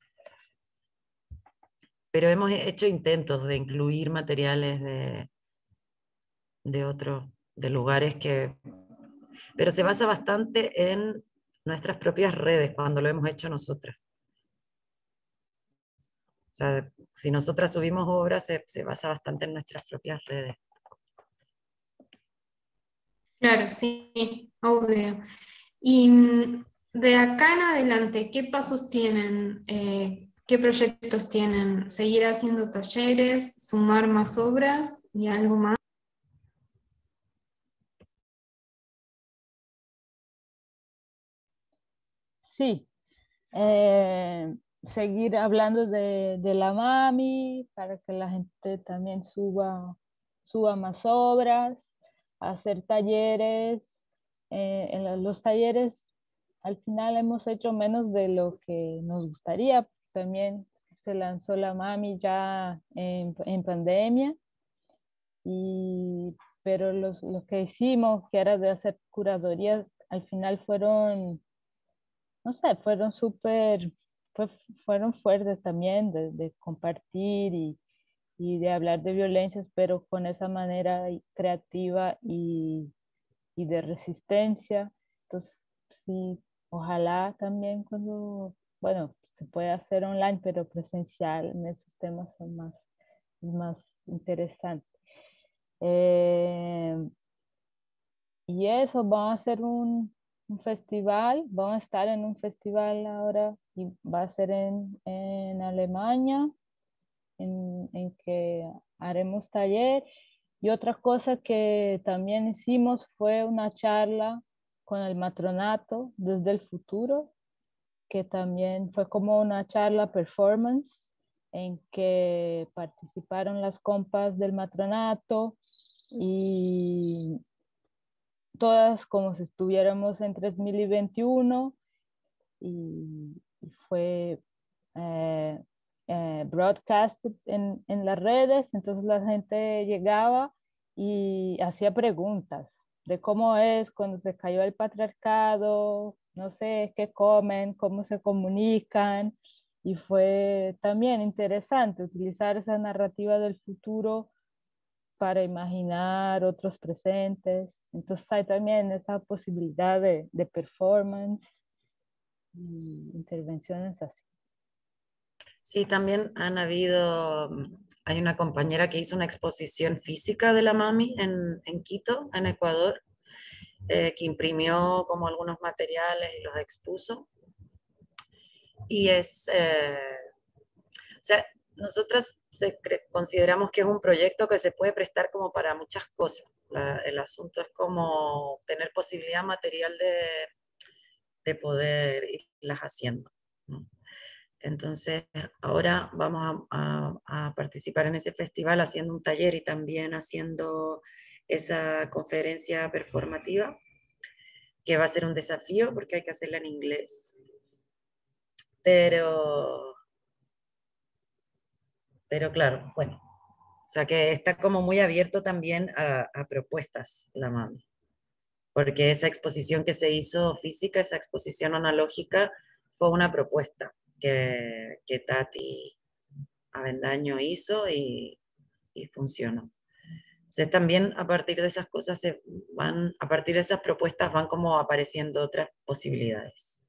Pero hemos hecho intentos de incluir materiales de, de otros, de lugares que... Pero se basa bastante en nuestras propias redes cuando lo hemos hecho nosotras. O sea, si nosotras subimos obras, se, se basa bastante en nuestras propias redes. Claro, sí, obvio. Y mm, de acá en adelante, ¿qué pasos tienen? Eh, ¿qué proyectos tienen? ¿Seguir haciendo talleres, sumar más obras y algo más? Sí, eh, seguir hablando de, de la Mami para que la gente también suba, suba más obras, hacer talleres. Eh, en la- los talleres al final hemos hecho menos de lo que nos gustaría. También se lanzó la Mami ya en, en pandemia, y, pero los, lo que hicimos, que era de hacer curadurías, al final fueron, no sé, fueron súper, fue- fueron fuertes también de, de compartir y, y de hablar de violencias, pero con esa manera y- creativa y, y de resistencia. Entonces, sí, ojalá también cuando, bueno, se puede hacer online, pero presencial en esos temas son más, más interesantes. Eh, y eso, vamos a hacer un, un festival, vamos a estar en un festival ahora y va a ser en, en Alemania, en, en que haremos taller. Y otra cosa que también hicimos fue una charla con el matronato desde el futuro, que también fue como una charla performance en que participaron las compas del matronato y todas como si estuviéramos en tres mil veintiuno, y, y fue eh, eh, broadcast en, en las redes. Entonces la gente llegaba y hacía preguntas de cómo es cuando se cayó el patriarcado, no sé, qué comen, cómo se comunican, y fue también interesante utilizar esa narrativa del futuro para imaginar otros presentes. Entonces hay también esa posibilidad de, de performance y intervenciones así. Sí, también han habido, hay una compañera que hizo una exposición física de la Mami en, en Quito, en Ecuador, eh, que imprimió como algunos materiales y los expuso. Y es, eh, sea, nosotras se, consideramos que es un proyecto que se puede prestar como para muchas cosas. La, el asunto es como tener posibilidad material de, de poder irlas haciendo, ¿no? Entonces, ahora vamos a, a, a participar en ese festival haciendo un taller y también haciendo esa conferencia performativa, que va a ser un desafío porque hay que hacerla en inglés. Pero, pero claro, bueno, o sea que está como muy abierto también a, a propuestas la MAMI, porque esa exposición que se hizo física, esa exposición analógica, fue una propuesta que, que Tati Avendaño hizo y, y funcionó. Entonces también a partir de esas cosas se van, a partir de esas propuestas van como apareciendo otras posibilidades.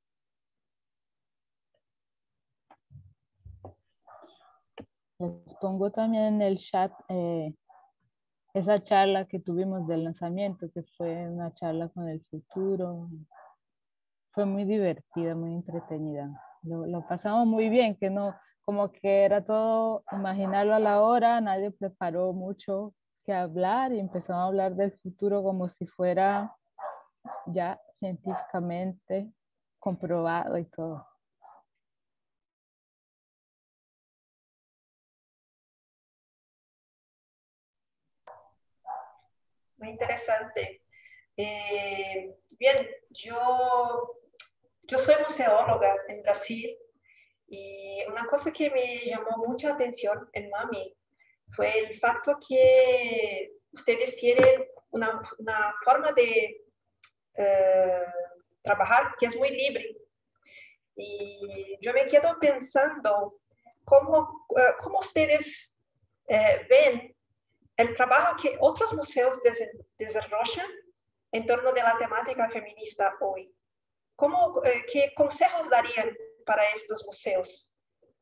Les pongo también en el chat eh, esa charla que tuvimos del lanzamiento, que fue una charla con el futuro. Fue muy divertida, muy entretenida. Lo, lo pasamos muy bien, que no, como que era todo imaginarlo a la hora, nadie preparó mucho que hablar y empezamos a hablar del futuro como si fuera ya científicamente comprobado y todo. Muy interesante. Eh, bien, yo, yo soy museóloga en Brasil y una cosa que me llamó mucha atención en MAMI fue el facto que ustedes tienen una, una forma de eh, trabajar que es muy libre. Y yo me quedo pensando cómo, uh, cómo ustedes eh, ven el trabajo que otros museos des desarrollan en torno de la temática feminista hoy. ¿Cómo, eh, ¿Qué consejos darían para estos museos?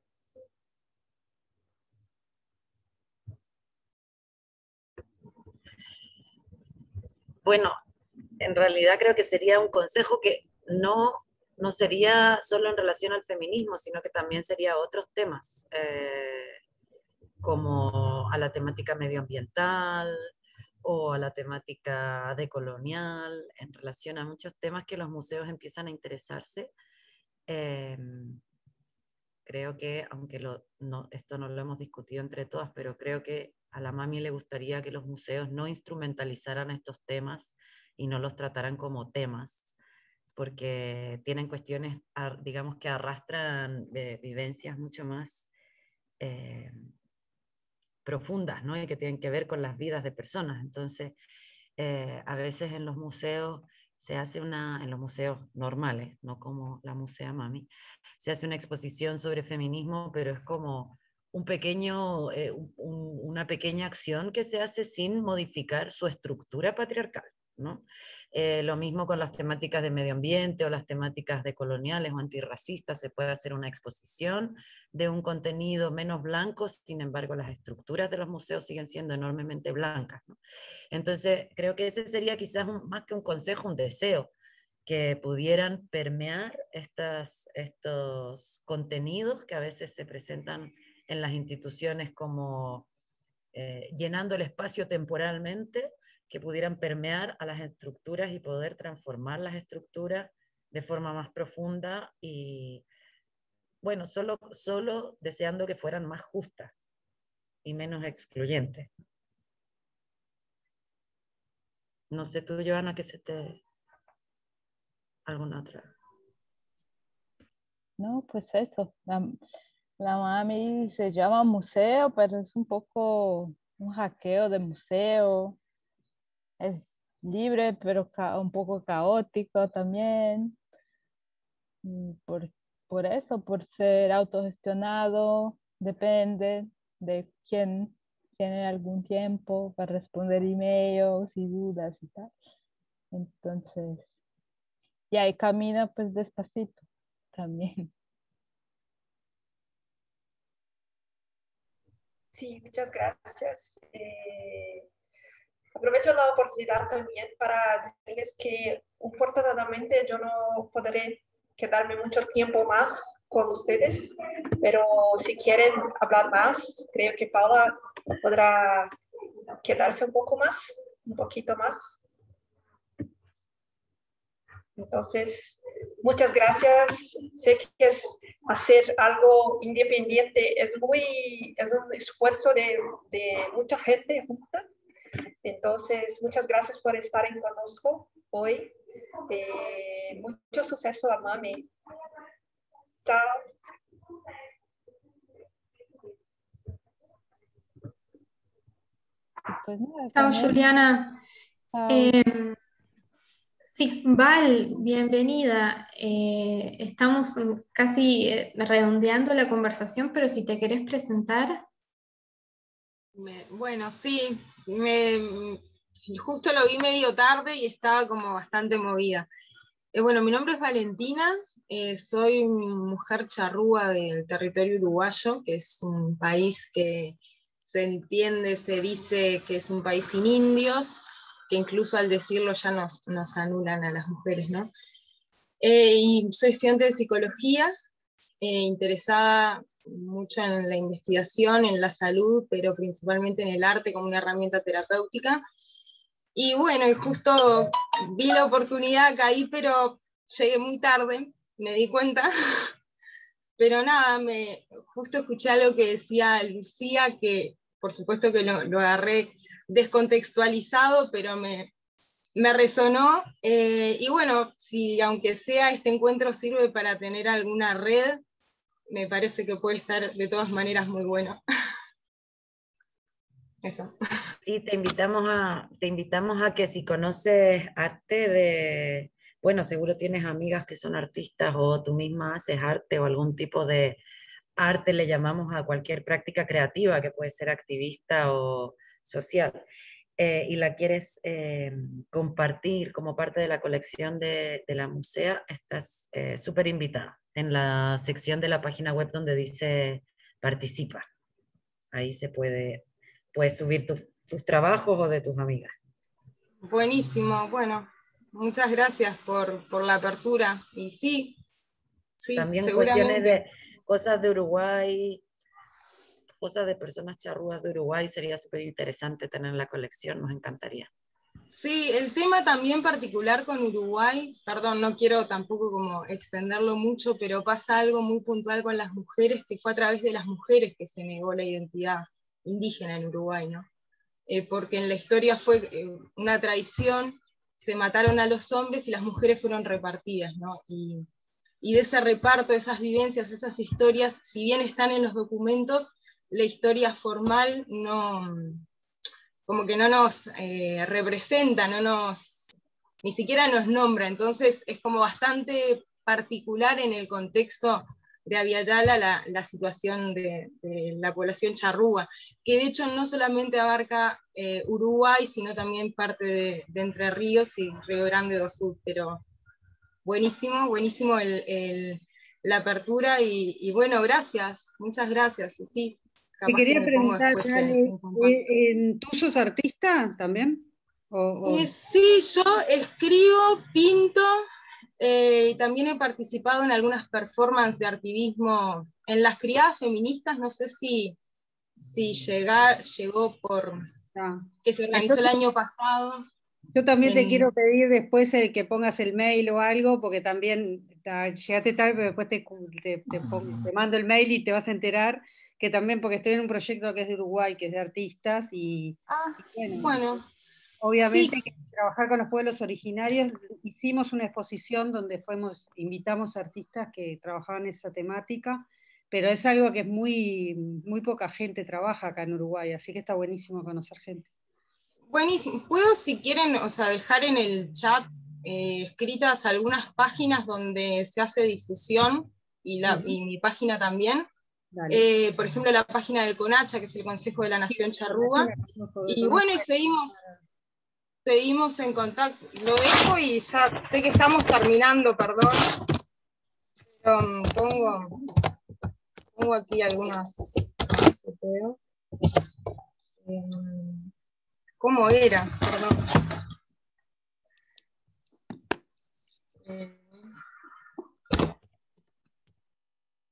Bueno, en realidad creo que sería un consejo que no, no sería solo en relación al feminismo, sino que también sería a otros temas, eh, como a la temática medioambiental o a la temática decolonial, en relación a muchos temas que los museos empiezan a interesarse. Eh, creo que, aunque lo, no, esto no lo hemos discutido entre todas, pero creo que a la MAMI le gustaría que los museos no instrumentalizaran estos temas y no los trataran como temas, porque tienen cuestiones, digamos, que arrastran eh, vivencias mucho más eh, profundas, ¿no? Y que tienen que ver con las vidas de personas. Entonces, eh, a veces en los museos se hace una, en los museos normales, no como la Musea Mami, se hace una exposición sobre feminismo, pero es como un pequeño, eh, un, una pequeña acción que se hace sin modificar su estructura patriarcal, ¿no? Eh, lo mismo con las temáticas de medio ambiente o las temáticas decoloniales o antirracistas, se puede hacer una exposición de un contenido menos blanco, sin embargo las estructuras de los museos siguen siendo enormemente blancas, ¿no? Entonces creo que ese sería quizás un, más que un consejo, un deseo, que pudieran permear estas, estos contenidos que a veces se presentan en las instituciones como eh, llenando el espacio temporalmente, que pudieran permear a las estructuras y poder transformar las estructuras de forma más profunda y, bueno, solo, solo deseando que fueran más justas y menos excluyentes. No sé tú, Joana, que se te... alguna otra. No, pues eso. La, la MAMI se llama museo, pero es un poco un hackeo de museo. Es libre, pero un poco caótico también. Por, por eso, por ser autogestionado, depende de quién tiene algún tiempo para responder emails y dudas y tal. Entonces, y ahí camina pues despacito también. Sí, muchas gracias. Eh, aprovecho la oportunidad también para decirles que afortunadamente yo no podré quedarme mucho tiempo más con ustedes, pero si quieren hablar más, creo que Paula podrá quedarse un poco más, un poquito más. Entonces, muchas gracias. Sé que es hacer algo independiente, es muy, es un esfuerzo de, de mucha gente junta. Entonces, muchas gracias por estar en Conozco hoy. Eh, mucho suceso a Mami. Chao. Pues nada, Chao, con eso, Juliana. chao. Eh, sí, Val, bienvenida. Eh, estamos casi eh, redondeando la conversación, pero si te querés presentar. Me- bueno, sí, me, justo lo vi medio tarde y estaba como bastante movida. Eh, bueno, mi nombre es Valentina, eh, soy mujer charrúa del territorio uruguayo, que es un país que se entiende, se dice que es un país sin indios, que incluso al decirlo ya nos, nos anulan a las mujeres, ¿no? Eh, y soy estudiante de psicología, eh, interesada mucho en la investigación, en la salud, pero principalmente en el arte como una herramienta terapéutica. Y bueno, y justo vi la oportunidad, caí, pero llegué muy tarde, me di cuenta. Pero nada, me, justo escuché algo que decía Lucía, que por supuesto que lo, lo agarré descontextualizado, pero me, me resonó. Eh, y bueno, si aunque sea este encuentro sirve para tener alguna red, me parece que puede estar de todas maneras muy bueno. Eso. Sí, te invitamos a, te invitamos a que si conoces arte de, bueno, seguro tienes amigas que son artistas o tú misma haces arte o algún tipo de arte, le llamamos a cualquier práctica creativa que puede ser activista o social, eh, y la quieres eh, compartir como parte de la colección de, de la musea, estás eh, súper invitada en la sección de la página web donde dice participa. Ahí se puede, puedes subir tu- tus trabajos o de tus amigas. Buenísimo, bueno, muchas gracias por, por la apertura. Y sí, sí, También cuestiones seguramente. de cosas de Uruguay, cosas de personas charrúas de Uruguay, sería súper interesante tener en la colección, nos encantaría. Sí, el tema también particular con Uruguay, perdón, no quiero tampoco como extenderlo mucho, pero pasa algo muy puntual con las mujeres, que fue a través de las mujeres que se negó la identidad indígena en Uruguay, ¿no? Eh, porque en la historia fue eh, una traición, se mataron a los hombres y las mujeres fueron repartidas, ¿no? Y, y de ese reparto, esas vivencias, esas historias, si bien están en los documentos, la historia formal no, como que no nos eh, representa, no nos, ni siquiera nos nombra, entonces es como bastante particular en el contexto de Abya-Yala la, la situación de, de la población charrúa, que de hecho no solamente abarca eh, Uruguay, sino también parte de, de Entre Ríos y Río Grande do Sul, pero buenísimo, buenísimo el, el, la apertura y, y bueno, gracias, muchas gracias, y sí. Te Capaz que quería me pongo preguntar, después en, Ale, en contacto. eh, ¿tú sos artista también? O, o- Eh, sí, yo escribo, pinto, eh, y también he participado en algunas performances de activismo en las criadas feministas, no sé si, si llegar, llegó por, ah. que se organizó el Entonces, año pasado. yo también te En, quiero pedir después el que pongas el mail o algo, porque también ta, llegaste tarde, pero después te, te, te pongo- te mando el mail y te vas a enterar que también, porque estoy en un proyecto que es de Uruguay, que es de artistas, y, ah, y bueno, bueno, sí, obviamente que trabajar con los pueblos originarios, hicimos una exposición donde fuimos, invitamos artistas que trabajaban esa temática, pero es algo que es muy, muy poca gente trabaja acá en Uruguay, así que está buenísimo conocer gente. buenísimo. ¿Puedo, si quieren, o sea, dejar en el chat eh, escritas algunas páginas donde se hace difusión y, la, y mi página también? Eh, por ejemplo, la página del CONACHA, que es el Consejo de la Nación Charrúa. Y bueno, y seguimos, seguimos en contacto. Lo dejo y ya sé que estamos terminando, perdón. Pero um, pongo, pongo aquí algunas. A ver si puedo. Eh, ¿Cómo era? Perdón. Eh,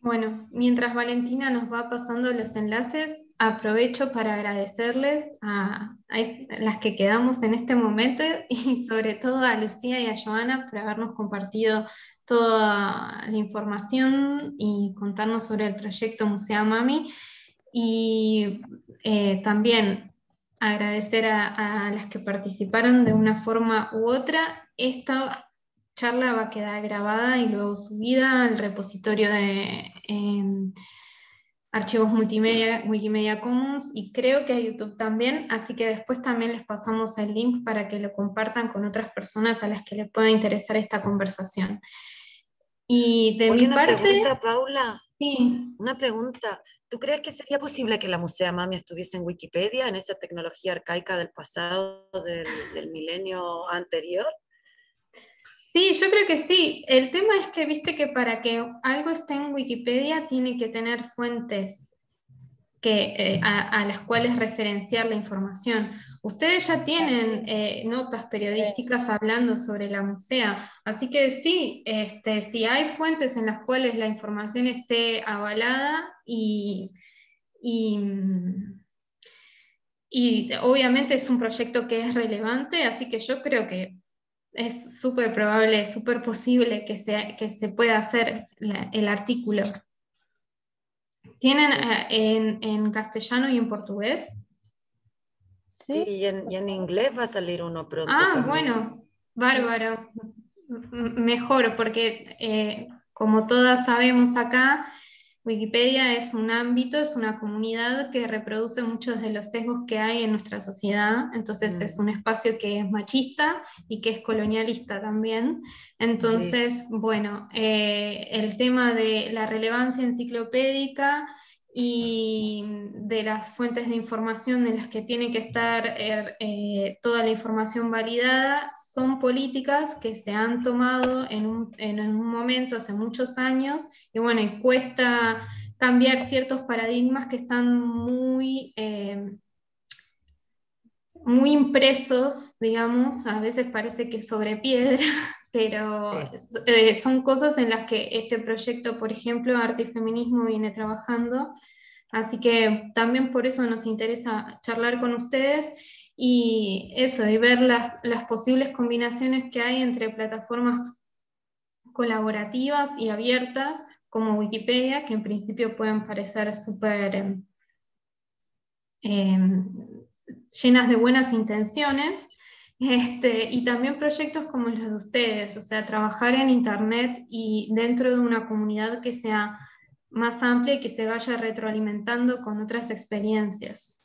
Bueno, mientras Valentina nos va pasando los enlaces, aprovecho para agradecerles a, a est- las que quedamos en este momento y sobre todo a Lucía y a Joana por habernos compartido toda la información y contarnos sobre el proyecto Musea Mami. Y eh, también agradecer a, a las que participaron de una forma u otra. Esta charla va a quedar grabada y luego subida al repositorio de eh, archivos multimedia, Wikimedia Commons, y creo que a YouTube también, así que después también les pasamos el link para que lo compartan con otras personas a las que les pueda interesar esta conversación. Y de Oye, mi una parte, pregunta, Paula. sí. Una pregunta. ¿Tú crees que sería posible que la Musea Mami estuviese en Wikipedia, en esa tecnología arcaica del pasado, del, del milenio anterior? Sí, yo creo que sí. El tema es que, viste que para que algo esté en Wikipedia tiene que tener fuentes que, eh, a, a las cuales referenciar la información. Ustedes ya tienen eh, notas periodísticas hablando sobre la musea, así que sí, este, si hay fuentes en las cuales la información esté avalada y, y, y obviamente es un proyecto que es relevante, así que yo creo que es súper probable, súper posible que se, que se pueda hacer la- el artículo. ¿Tienen eh, en, en castellano y en portugués? Sí, Sí, y en, y en inglés va a salir uno pronto Ah, también. bueno, bárbaro. M- Mejor, porque eh, como todas sabemos acá, Wikipedia es un ámbito, es una comunidad que reproduce muchos de los sesgos que hay en nuestra sociedad, entonces es Mm, un espacio que es machista y que es colonialista también. sí. Entonces, bueno, eh, el tema de la relevancia enciclopédica y de las fuentes de información en las que tiene que estar eh, eh, toda la información validada son políticas que se han tomado en un, en un momento hace muchos años y bueno, y cuesta cambiar ciertos paradigmas que están muy, eh, muy impresos, digamos, a veces parece que sobre piedra, pero Sí. eh, son cosas en las que este proyecto, por ejemplo, Arte y Feminismo, viene trabajando. Así que también por eso nos interesa charlar con ustedes y eso, y ver las, las posibles combinaciones que hay entre plataformas colaborativas y abiertas como Wikipedia, que en principio pueden parecer súper eh, eh, llenas de buenas intenciones, este, y también proyectos como los de ustedes, o sea, trabajar en Internet y dentro de una comunidad que sea más amplia y que se vaya retroalimentando con otras experiencias.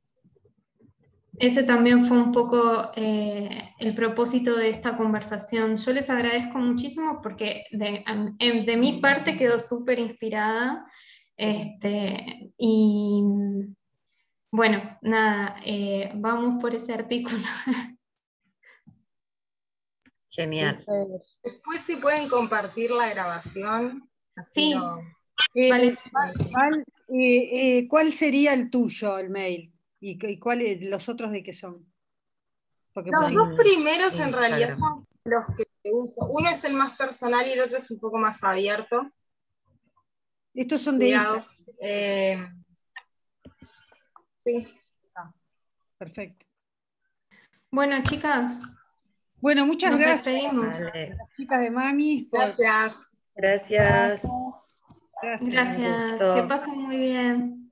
Ese también fue un poco eh, el propósito de esta conversación. Yo les agradezco muchísimo porque de, em, de mi parte quedó súper inspirada. Este, y bueno, nada, eh, vamos por ese artículo. Genial. súper. Después si pueden compartir la grabación, así Sí, lo... Eh, vale. Val, eh, eh, ¿cuál sería el tuyo, el mail? ¿Y, cu- y cuáles los otros de qué son? Porque Los pusimos. dos primeros en realidad Instagram. son los que uso. Uno es el más personal y el otro es un poco más abierto. Estos son de Instagram. Cuidados. Eh, sí. Ah, perfecto. Bueno, chicas, Bueno, muchas nos gracias despedimos. Vale. a las chicas de Mami por Gracias. Gracias. gracias. Un Gracias, que gusto. pasen muy bien.